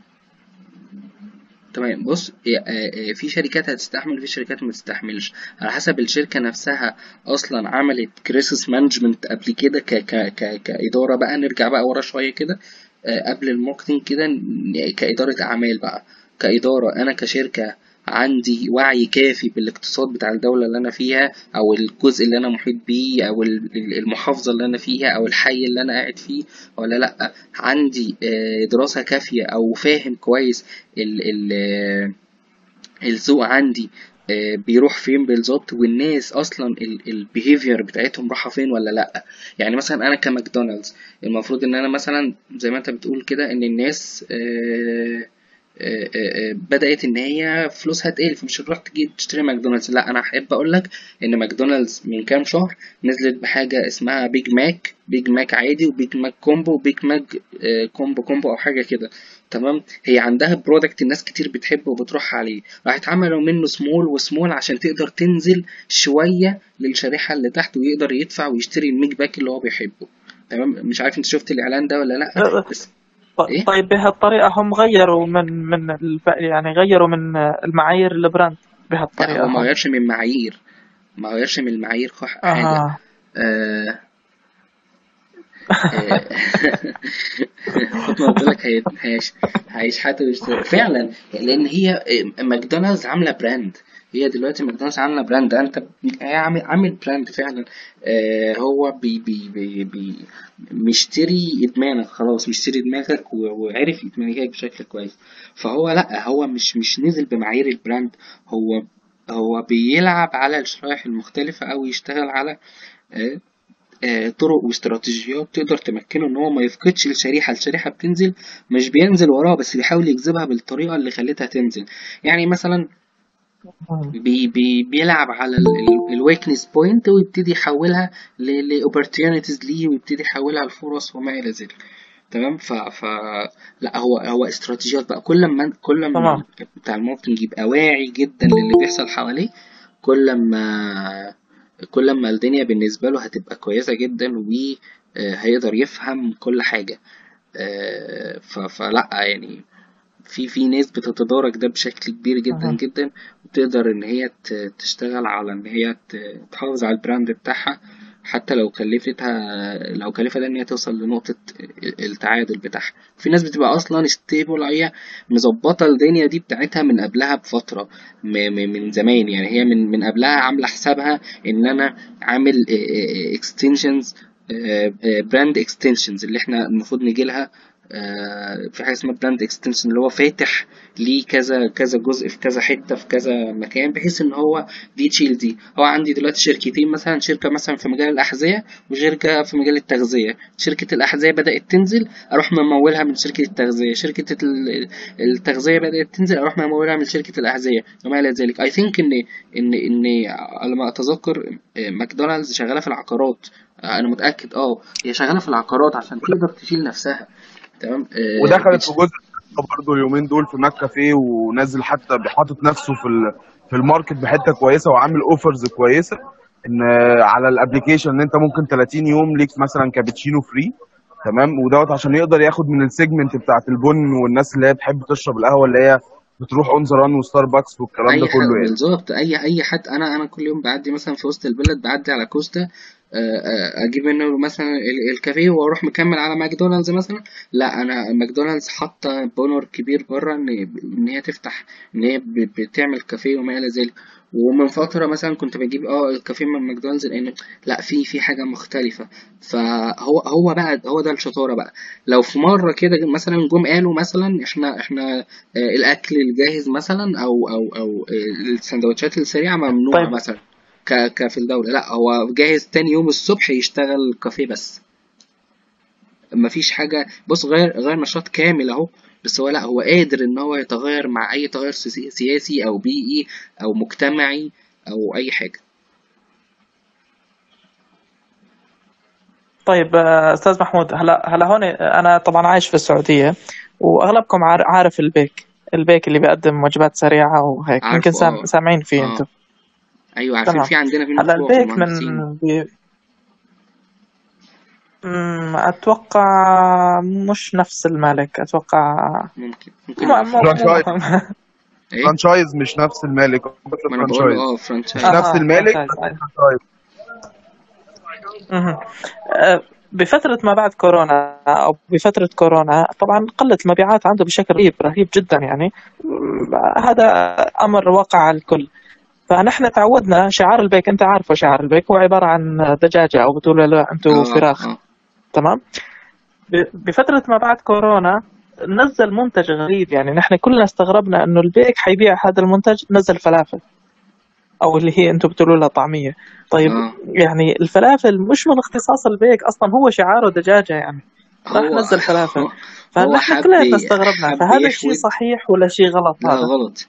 تمام. بص، هي- آه، آه، في شركات هتستحمل، في شركات ما تستحملش، على حسب الشركة نفسها أصلا عملت كريسيس مانجمنت قبل كده ك ك ك كإدارة بقى. نرجع بقى ورا شوية كده، آه، قبل الماركتينج كده، ن- كإدارة أعمال بقى. كإدارة أنا كشركة عندي وعي كافي بالاقتصاد بتاع الدولة اللي أنا فيها، أو الجزء اللي أنا محيط بيه، أو ال- ال- المحافظة اللي أنا فيها، أو الحي اللي أنا قاعد فيه، ولا لأ؟ عندي آه، دراسة كافية أو فاهم كويس ال ال آه، الذوق عندي آه، بيروح فين بالظبط، والناس اصلا البيهيفير بتاعتهم رايحه فين ولا لا. يعني مثلا انا كماكدونالدز، المفروض ان انا مثلا زي ما انت بتقول كده ان الناس آه، آه، آه، آه، بدأت إن هي فلوسها تقل، فمش هتروح تجي تشتري ماكدونالدز. لا، أنا أحب أقول لك إن ماكدونالدز من كام شهر نزلت بحاجة اسمها بيج ماك، بيج ماك عادي وبيج ماك كومبو وبيج ماك آه، كومبو كومبو أو حاجة كده. تمام. هي عندها برودكت الناس كتير بتحبه وبتروح عليه، راحت عملوا منه سمول وسمول عشان تقدر تنزل شوية للشريحة اللي تحت ويقدر يدفع ويشتري الميج باك اللي هو بيحبه. تمام. مش عارف انت شفت الاعلان ده ولا لا؟ بس ايه، طيب بهالطريقة هم غيروا من من الف... يعني غيروا من المعايير البراند لا هو بهالطريقة ما هم. غيرش من معايير، ما غيرش من المعايير خ- حاجة. اها. آه آه فاطمة قلت لك هي- هيش هيشحتوا ويشتروا فعلا، لأن هي آه، ماكدونالدز عاملة براند. هي دلوقتي ماكدونالدز عاملة براند، أنت هي عامل عامل براند فعلا. آه هو بي بي بي بي مشتري إدمانك، خلاص مشتري دماغك و- وعرف يتمنيك بشكل كويس. فهو لأ، هو مش مش نزل بمعايير البراند، هو هو بيلعب على الشرائح المختلفة أو يشتغل على آه، آه، طرق واستراتيجيات تقدر تمكنه ان هو ما يفقدش الشريحة. الشريحة بتنزل، مش بينزل وراها بس بيحاول يجذبها بالطريقة اللي خلتها تنزل. يعني مثلا بي بي بيلعب على الويكنس بوينت ويبتدي يحولها لاوبورتيونيتيز ليه، ويبتدي يحولها لفرص وما الى ذلك. تمام. ف ف لا، هو هو استراتيجيات بقى. كل ما كل ما تمام. ال- بتاع الماركتنج يبقى واعي جدا للي بيحصل حواليه، كل ما كل ما الدنيا بالنسبة له هتبقى كويسة جدا، و آه، هيقدر يفهم كل حاجة. آه، ف- فلا يعني في في ناس بتتدارك ده بشكل كبير جدا أها. جدا، وتقدر ان هي ت- تشتغل على ان هي ت- تحافظ على البراند بتاعها، حتى لو كلفتها لو كلفتها ان هي توصل لنقطة التعادل بتاعها. في ناس بتبقى اصلا ستيبل، هي مظبطة الدنيا دي بتاعتها من قبلها بفترة، م- م- من زمان يعني، هي من من قبلها عاملة حسابها ان انا عامل اكستنشنز، براند اكستنشنز اللي احنا المفروض نجي لها. آه، في حاجه اسمها براند اكستنشن، اللي هو فاتح ليه كذا كذا جزء في كذا حته في كذا مكان، بحيث ان هو دي تشيل دي. هو عندي دلوقتي شركتين مثلا، شركه مثلا في مجال الاحذيه وشركه في مجال التغذيه. شركه الاحذيه بدات تنزل، اروح ممولها من شركه التغذيه. شركه ال- التغذيه بدات تنزل، اروح ممولها من شركه الاحذيه، وما الى ذلك. اي ثينك ان ان ان على ما اتذكر آه، ماكدونالدز شغاله في العقارات. آه، انا متاكد اه هي شغاله في العقارات عشان تقدر تشيل نفسها. تمام. آه ودخلت في بتش... جزء برضه اليومين دول في ماك كافيه، ونازل حتى بحاطط نفسه في ال- في الماركت بحته كويسه، وعامل اوفرز كويسه ان على الابليكيشن ان انت ممكن ثلاثين يوم ليك مثلا كابتشينو فري. تمام. ودوت عشان يقدر ياخد من السيجمنت بتاعت البن والناس اللي هي بتحب تشرب القهوه، اللي هي بتروح اون ذا ران وستاربكس والكلام ده اي حد كله يعني. بالظبط، اي اي حد. انا انا كل يوم بعدي مثلا في وسط البلد، بعدي على كوستا، آه، آه، اجيب منه مثلا ال- الكافيه واروح مكمل على ماكدونالدز مثلا. لا، انا ماكدونالدز حاطه بونر كبير بره ان ان هي تفتح، ان هي ب- بتعمل كافيه وما الى ذلك. ومن فتره مثلا كنت بجيب اه الكافيه من ماكدونالدز، لان لا، في في حاجه مختلفه. فهو هو بقى هو ده الشطاره بقى. لو في مره كده مثلا جم قالوا مثلا احنا احنا آه، الاكل الجاهز مثلا، او او او آه، السندوتشات السريعه ممنوعه طيب. مثلا، ك ك في الدوله. لا، هو جاهز تاني يوم الصبح يشتغل كافيه بس. مفيش حاجه. بص، غير غير نشاط كامل اهو. بس هو لا، هو قادر ان هو يتغير مع اي تغير سياسي سياسي او بيئي او مجتمعي او اي حاجه. طيب آه، أستاذ محمود، هلا هلا هون أنا طبعا عايش في السعودية، وأغلبكم عار- عارف البيك البيك اللي بيقدم وجبات سريعة وهيك، يمكن عارفه سام- اه. سامعين فيه أنتم. اه ايوه عارفين، تمام. في عندنا منه هلا فروع في البيك من المهندسين. بي... مم، أتوقع مش نفس المالك، أتوقع. ممكن ممكن مو يبقى مو مو فرانشايز. فرانشايز. مهم. ايه، فرانشايز مش نفس المالك، بس ما انا بقول له فرانشايز. اه مش فرانشايز. نفس أها، المالك فرانشايز. بس فرانشايز. مهم. أه، بفترة ما بعد كورونا أو بفترة كورونا طبعا قلت المبيعات عنده بشكل رهيب رهيب جدا يعني. م، هذا أمر واقع على الكل. فنحن تعودنا شعار البيك، أنت عارفه شعار البيك هو عبارة عن دجاجة، أو بتقول له أنتوا اه فراخ. اه تمام. ب- بفترة ما بعد كورونا نزل منتج غريب، يعني نحن كلنا استغربنا إنه البيك حيبيع هذا المنتج. نزل فلافل، او اللي هي انتم بتقولوا لها طعميه. طيب، اه. يعني الفلافل مش من اختصاص البيك اصلا، هو شعاره دجاجه يعني. راح هو نزل فلافل. هو فنحن حب كلنا استغربنا، حب فهذا الشيء يحود. صحيح ولا شيء غلط لا هذا؟ غلط.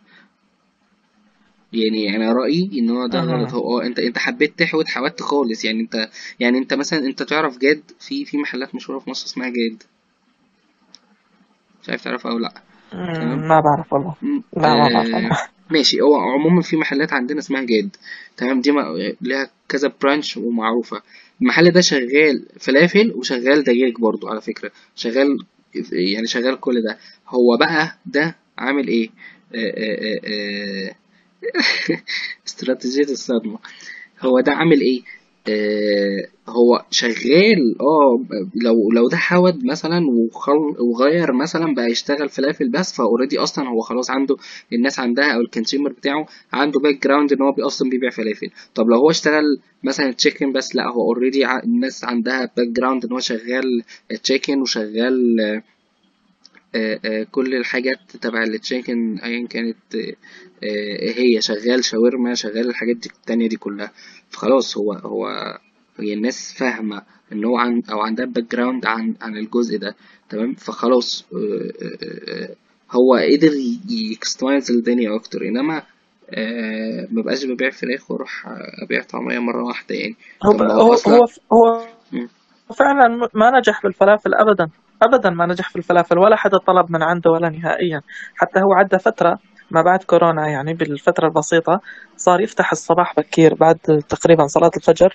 يعني انا رايي ان هو ده غلط. مهم. هو انت انت حبيت تحود، حودت خالص يعني. انت يعني انت مثلا انت تعرف جاد، في في محلات مشهوره في مصر اسمها جاد، مش عارف تعرفها او لا. تمام. مم، ما بعرف والله. م- لا، ما بعرف آه والله. ماشي. هو عموما في محلات عندنا اسمها جاد. تمام. دي ما- لها كذا برانش ومعروفة. المحل ده شغال فلافل وشغال دجاج برضو على فكرة، شغال يعني شغال كل ده. هو بقى ده عامل ايه؟ آه آه آه آه استراتيجية الصدمة. هو ده عامل ايه؟ آه هو شغال اه لو لو ده حود مثلا وخل وغير مثلا بقى يشتغل فلافل بس، فاوريدي اصلا هو خلاص عنده الناس عندها، او الكونسيومر بتاعه عنده باك جراوند ان هو بي اصلا بيبيع فلافل. طب لو هو اشتغل مثلا تشيكن بس، لا، هو اوريدي الناس عندها باك جراوند ان هو شغال تشيكن وشغال آه، آه، كل الحاجات تبع التشيكن ايا كانت. آه، آه، هي شغال شاورما، شغال الحاجات دي التانية دي كلها. فخلاص هو هو هي الناس فاهمة ان هو عن او عندها باك جراوند عن عن الجزء ده. تمام. فخلاص آه، آه، آه، هو قدر يكستمايز الدنيا اكتر. انما آه، مبقاش ببيع فراخ واروح ابيع طعمية مرة واحدة يعني. هو طب ما هو هو اصلا. هو هو مم. فعلا ما نجح في الفلافل ابدا. ابدا ما نجح في الفلافل، ولا حدا طلب من عنده ولا نهائيا. حتى هو عدى فتره ما بعد كورونا، يعني بالفتره البسيطه صار يفتح الصباح بكير بعد تقريبا صلاه الفجر،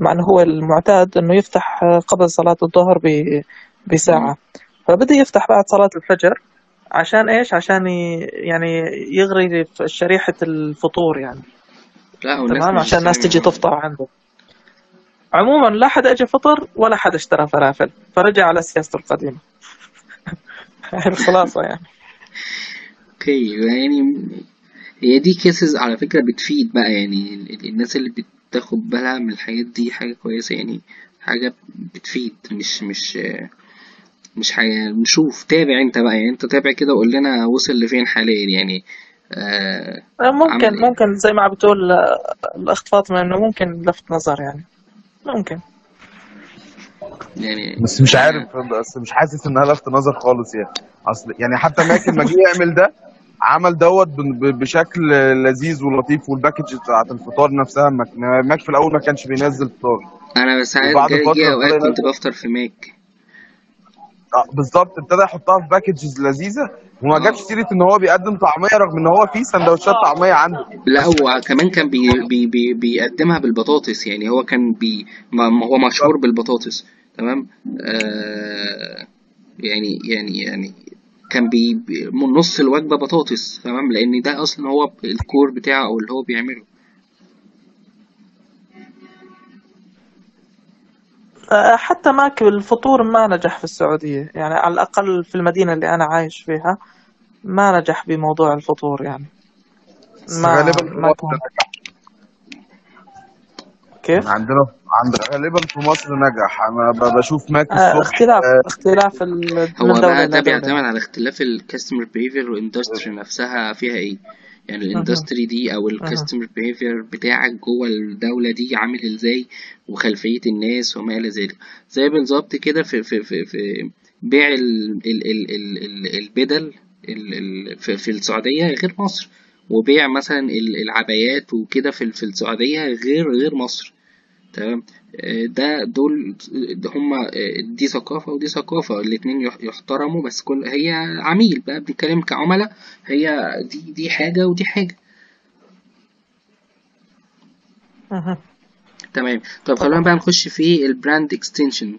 مع انه هو المعتاد انه يفتح آه، قبل صلاة الظهر ب- مم. بساعة، فبدأ يفتح بعد صلاة الفجر. عشان ايش؟ عشان ي- يعني يغري في شريحة الفطور يعني. لا، والناس تمام، مش عشان الناس تجي بتعمل. تفطر عنده. عموما لا حد اجى فطر ولا حد اشترى فلافل، فرجع على سياسته القديمة. هاي الخلاصة يعني. اوكي يعني، هي دي كيسز على فكرة بتفيد بقى، يعني ال- ال- الناس اللي بتاخد بالها من الحاجات دي حاجة كويسة يعني، حاجة بتفيد، مش مش مش حاجة. نشوف، تابع انت بقى، يعني انت تابع كده وقول لنا وصل لفين حاليا يعني. آه آه، عمل ممكن ايه ممكن زي ما عم بتقول آه، الأخت فاطمة، إنه ممكن لفت نظر يعني. ممكن. يعني. بس مش عارف، آه بس مش حاسس انها لفت نظر خالص يعني. اصل يعني حتى ماك لما جه يعمل ده، عمل دوت ب- ب- بشكل لذيذ ولطيف، والباكج بتاعت الفطار نفسها، ماك ماك في الاول ما كانش بينزل فطار، انا ساعات وبعد جاي جاي فتره ابتدى اوقات كنت ينزل. بفطر في ماك. آه، بالظبط، ابتدى يحطها في باكجز لذيذه، وما جابش اه، سيره ان هو بيقدم طعميه، رغم ان هو في سندوتشات طعميه عنده. لا هو كمان كان بي بي بي بيقدمها بالبطاطس، يعني هو كان بي ما ما هو مشهور بالبطاطس. تمام. آه يعني يعني يعني كان بي بي- من نص الوجبة بطاطس، تمام، لأن ده أصلا هو الكور بتاعه أو اللي هو بيعمله. آه، حتى ماك الفطور ما نجح في السعودية، يعني على الأقل في المدينة اللي أنا عايش فيها ما نجح بموضوع الفطور يعني. بس ما غالبا في ما مصر كان. نجح. كيف؟ يعني عندنا عند غالبا في مصر نجح. انا ب- بشوف ماك آه، الصبح. اختلاف اختلاف ال- من هو دولة بقى ده إلى دولة بيعتمد يعني. على اختلاف الكاستمر بيهيفير والاندستري نفسها فيها ايه، يعني مهم. الاندستري دي او مهم. الكاستمر بيهيفير بتاعك جوه الدولة دي عامل ازاي، وخلفية الناس وما الى ذلك. زي بالظبط كده في في في في بيع ال ال ال ال ال البدل ال ال في, في السعودية غير مصر، وبيع مثلا ال- العبايات وكده في في السعودية غير غير مصر. تمام. آه، ده دول ده هما آه، دي ثقافة ودي ثقافة، الاتنين يح- يحترموا، بس كل هي عميل بقى بنتكلم كعملاء، هي دي دي حاجة ودي حاجة. مهم. تمام. طب خلونا طبعا. بقى نخش في البراند اكستنشن.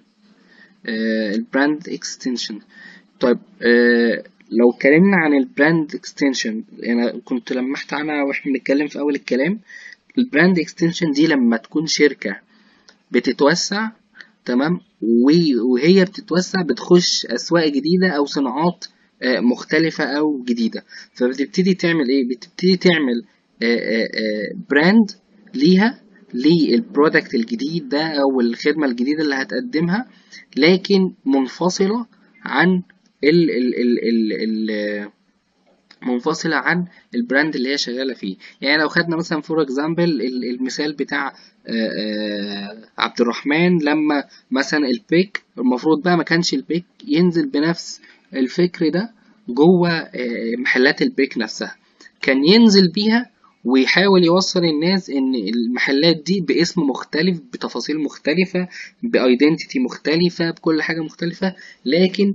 البراند اكستنشن. طيب، آه، لو اتكلمنا عن البراند اكستنشن، انا كنت لمحت عنها واحنا بنتكلم في اول الكلام. البراند اكستنشن دي لما تكون شركة بتتوسع، تمام، و- وهي بتتوسع بتخش أسواق جديدة أو صناعات آه، مختلفة أو جديدة، فبتبتدي تعمل إيه؟ بتبتدي تعمل آه، آه، آه، براند ليها، للبرودكت الجديد ده أو الخدمة الجديدة اللي هتقدمها، لكن منفصلة عن ال ال ال ال ال منفصلة عن البراند اللي هي شغالة فيه. يعني لو خدنا مثلا فور اكزامبل المثال بتاع آه، آه، عبد الرحمن، لما مثلا البيك المفروض بقى ما كانش البيك ينزل بنفس الفكر ده جوه آه، محلات البيك نفسها، كان ينزل بيها ويحاول يوصل الناس ان المحلات دي باسم مختلف، بتفاصيل مختلفة، بايدنتيتي مختلفة، بكل حاجة مختلفة، لكن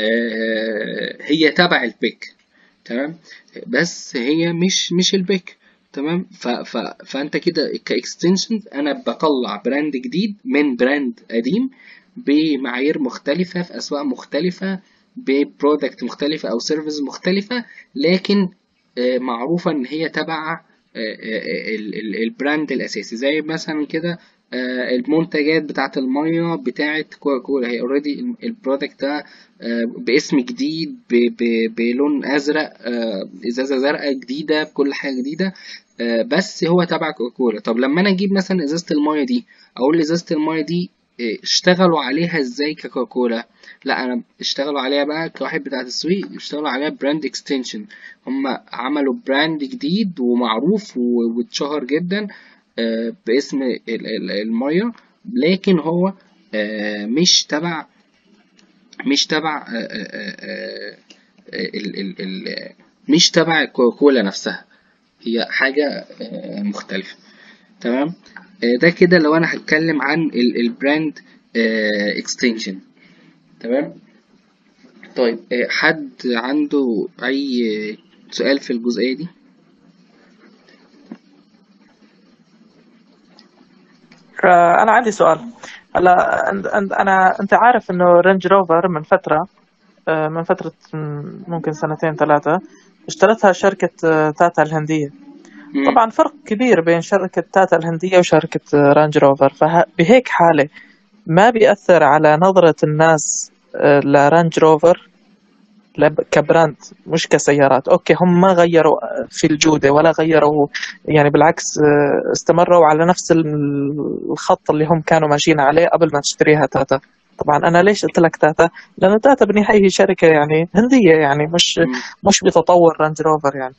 آه، هي تبع البيك. تمام. بس هي مش مش البيك. تمام. ف ف فانت كده كاكستنشن انا بطلع براند جديد من براند قديم، بمعايير مختلفة في اسواق مختلفة، ببرودكت مختلفة او سيرفيس مختلفة، لكن آه، معروفة ان هي تبع آه، آه، ال- ال- البراند الاساسي. زي مثلا كده آه، المنتجات بتاعة المية بتاعة كوكا كولا، هي اوريدي البرودكت ده آه، باسم جديد، ب- ب- بلون ازرق، آه، ازازة زرقاء جديدة بكل حاجة جديدة، آه، بس هو تبع كوكا كولا. طب لما انا اجيب مثلا ازازة المية دي، اقول ازازة المية دي آه، اشتغلوا عليها ازاي كوكا كولا؟ لا، انا اشتغلوا عليها بقى كواحد بتاع تسويق، اشتغلوا عليها براند اكستنشن. هم عملوا براند جديد ومعروف و- واتشهر جدا آه، باسم ال- ال- المية، لكن هو آه، مش تبع مش تبع آه، آه، آه، آه، ال- ال- ال- مش تبع كوكولا نفسها، هي حاجة آه، مختلفة. تمام. آه، ده كده لو انا هتكلم عن البراند اكستنشن. تمام. طيب، آه، حد عنده اي سؤال في الجزئية دي؟ آه، أنا عندي سؤال. هلا أنت أنت- أنا أنت عارف إنه رينج روفر من فترة، آه، من فترة م- ممكن سنتين ثلاثة اشترتها شركة آه، تاتا الهندية. مم. طبعا فرق كبير بين شركة تاتا الهندية وشركة آه، رانج روفر. فبهيك حالة ما بيأثر على نظرة الناس آه، لرانج روفر لب- كبراند مش كسيارات. اوكي، هم ما غيروا في الجودة ولا غيروا، يعني بالعكس آه، استمروا على نفس ال- الخط اللي هم كانوا ماشيين عليه قبل ما تشتريها تاتا. طبعا انا ليش قلت لك تاتا؟ لانه تاتا بالنهاية هي شركة يعني هندية، يعني مش مم. مش بتطور رانج روفر يعني.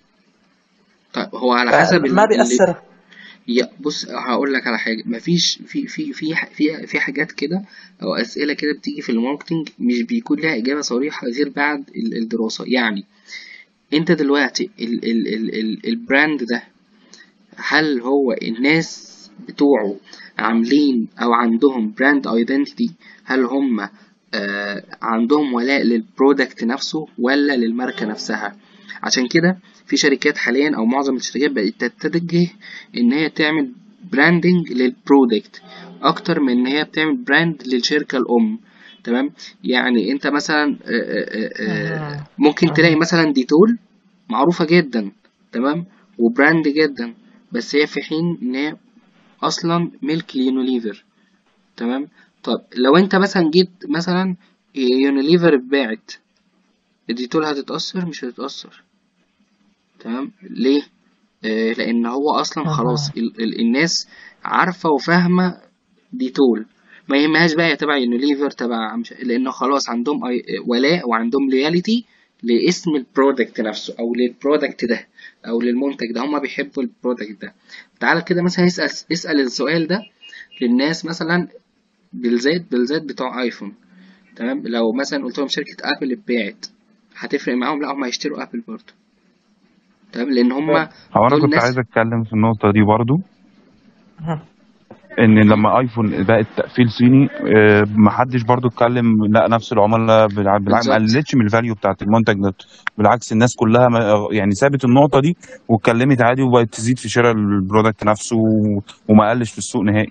طيب هو على حسب فما ال- اللي بيأثر. يا بص هقول لك على حاجه. مفيش في في في ح- في في حاجات كده او اسئله كده بتيجي في الماركتنج مش بيكون لها اجابه صريحه غير بعد ال- الدراسه. يعني انت دلوقتي ال ال ال ال البراند ده، هل هو الناس بتوعه عاملين او عندهم براند ايدنتيتي؟ هل هم آه عندهم ولاء للبرودكت نفسه ولا للماركة نفسها؟ عشان كده في شركات حاليا او معظم الشركات بقت تتجه ان هي تعمل براندنج للبرودكت اكتر من ان هي بتعمل براند للشركة الام. تمام. يعني انت مثلا آه، آه، آه، مهم. ممكن تلاقي مهم. مثلا ديتول معروفة جدا، تمام، وبراند جدا، بس هي في حين ان هي اصلا ملك ليونيليفر. تمام. طب لو انت مثلا جيت مثلا يونيليفر اتباعت، الديتول هتتأثر؟ مش هتتأثر. تمام. ليه؟ آه لان هو اصلا خلاص مهم. ال ال الناس عارفة وفاهمة ديتول، ما يهمهاش بقى تبع يونيليفر تبع مش، لانه خلاص عندهم أي- ولاء وعندهم لويالتي لاسم البرودكت نفسه او للبرودكت ده او للمنتج ده. هما بيحبوا البرودكت ده. تعالى كده مثلا اسأل اسأل السؤال ده للناس مثلا بالذات بالذات بتوع ايفون. تمام. لو مثلا قلت لهم شركة ابل اتباعت، هتفرق معاهم؟ لا، هم هيشتروا ابل برضه. تمام. لان هما هو انا دول كنت عايز ناس. اتكلم في النقطه دي برضو، مهم. ان مهم. لما ايفون بقت تقفيل صيني آه، محدش برضو اتكلم، لا نفس العملاء بالع- بالعكس ما بالظبط. قللتش من الفاليو بتاعت المنتج ده. بالعكس الناس كلها ما- يعني سابت النقطه دي واتكلمت عادي، وبقت تزيد في شراء البرودكت نفسه و- وما قلش في السوق نهائي.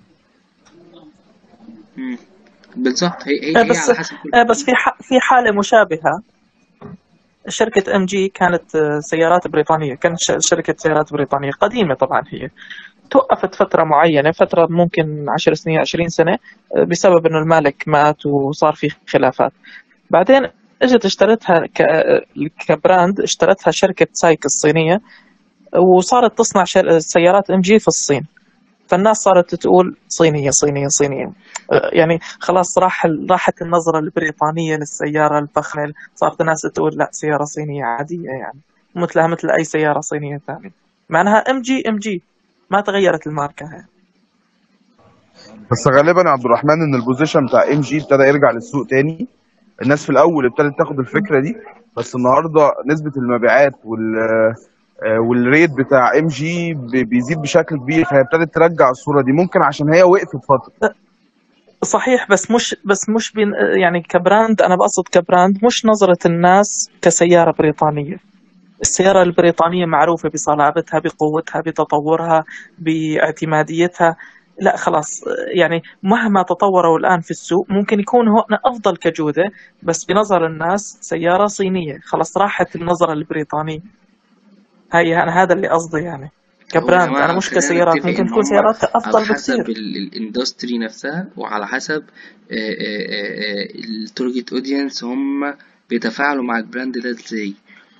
مم. بالظبط. هي آه، هي هي بس على حسب كل. آه، بس في ح- في حالة مشابهة. شركة ام جي كانت آه، سيارات بريطانية، كانت ش- شركة سيارات بريطانية قديمة طبعا. هي توقفت فترة معينة، فترة ممكن عشر سنين عشرين سنة، آه، بسبب انه المالك مات وصار في خلافات. بعدين اجت اشترتها ك... كبراند، اشترتها شركة سايك الصينية، وصارت تصنع شر... سيارات ام جي في الصين. فالناس صارت تقول صينية صينية صينية. آه، يعني خلاص راح راحت النظرة البريطانية للسيارة الفخمة. صارت الناس تقول لا، سيارة صينية عادية يعني، مثلها مثل أي سيارة صينية ثانية. معناها ام جي ام جي، ما تغيرت الماركة يعني. بس غالبا يا عبد الرحمن ان البوزيشن بتاع ام جي ابتدى يرجع للسوق تاني. الناس في الاول ابتدت تاخد الفكره دي، بس النهارده نسبه المبيعات وال آه، والريت بتاع ام جي بيزيد بشكل كبير، فهي ابتدت ترجع الصوره دي، ممكن عشان هي وقفت فتره. صحيح، بس مش بس مش بين يعني كبراند. أنا بقصد كبراند، مش نظرة الناس كسيارة بريطانية. السيارة البريطانية معروفة بصلابتها، بقوتها، بتطورها، باعتماديتها. لا خلاص، يعني مهما تطوروا الآن في السوق ممكن يكون هو أفضل كجودة، بس بنظر الناس سيارة صينية. خلاص راحت النظرة البريطانية. هاي أنا هذا اللي قصدي يعني. هو يا كبراند أنا جماعة مش خلينا كسيارات، نتفق ممكن إن تكون هما سيارات على أفضل حسب بكثير. الاندستري نفسها وعلى حسب التارجت اودينس هم بيتفاعلوا مع البراند ده ازاي.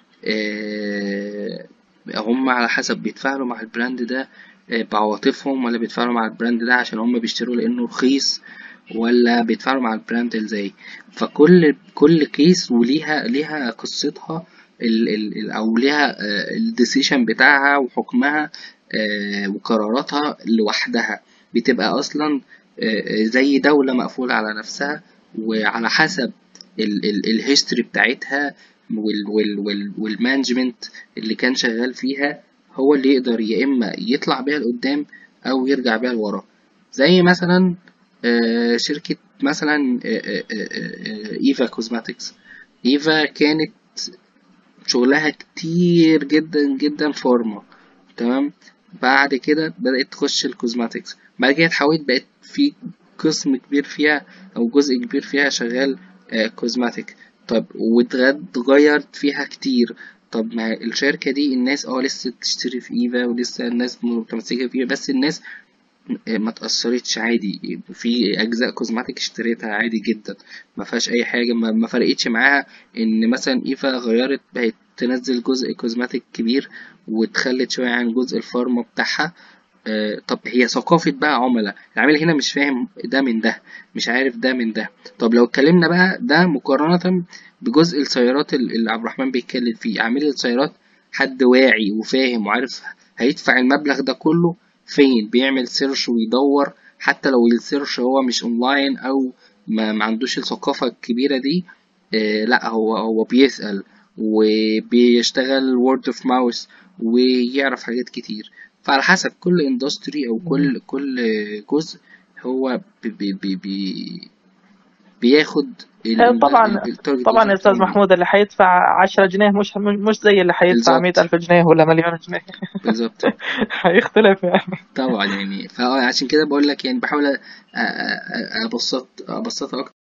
آه، هم على حسب بيتفاعلوا مع البراند ده آه، بعواطفهم، ولا بيتفاعلوا مع البراند ده عشان هم بيشتروا لأنه رخيص، ولا بيتفاعلوا مع البراند ازاي. فكل كل كيس وليها ليها قصتها ال ال ال- او ليها الديسيشن بتاعها وحكمها آه، وقراراتها لوحدها. بتبقى اصلا آه، زي دولة مقفولة على نفسها، وعلى حسب الهيستوري بتاعتها وال وال وال والمانجمنت اللي كان شغال فيها، هو اللي يقدر يا اما يطلع بيها لقدام او يرجع بيها لورا. زي مثلا آه، شركة مثلا آه، آه، آه، آه، ايفا كوزماتكس. ايفا كانت شغلها كتير جدا جدا فارما. تمام. بعد كده بدأت تخش الكوزماتكس، بعد كده اتحولت بقت في قسم كبير فيها أو جزء كبير فيها شغال كوزماتيك. طب واتغيرت فيها كتير. طب ما الشركة دي الناس اه لسه بتشتري في ايفا ولسه الناس متمسكة فيها، بس الناس ما تأثرتش عادي، في أجزاء كوزماتيك اشتريتها عادي جدا، ما فيهاش أي حاجة، ما, ما فرقتش معاها إن مثلا إيفا غيرت بقت تنزل جزء كوزماتيك كبير وتخلت شوية عن جزء الفارما بتاعها. آه طب هي ثقافة بقى عملاء، العميل هنا مش فاهم ده من ده، مش عارف ده من ده. طب لو اتكلمنا بقى ده مقارنة بجزء السيارات اللي عبد الرحمن بيتكلم فيه، عميل السيارات حد واعي وفاهم وعارف هيدفع المبلغ ده كله فين، بيعمل سيرش ويدور، حتى لو السيرش هو مش اونلاين او ما, ما عندوش الثقافة الكبيرة دي. آه لا هو هو بيسأل وبيشتغل word of mouth ويعرف حاجات كتير. فعلى حسب كل اندستري او كل كل جزء هو بي بي بي بي بياخد طبعا التارجت طبعا يا استاذ منين. محمود، اللي حيدفع عشرة جنيه مش مش زي اللي حيدفع مئة بالظبط ألف جنيه ولا مليون جنيه. بالظبط حيختلف يعني. طبعا يعني، فعشان كده بقول لك يعني بحاول أ- أ- أ- ابسط ابسطها اكتر.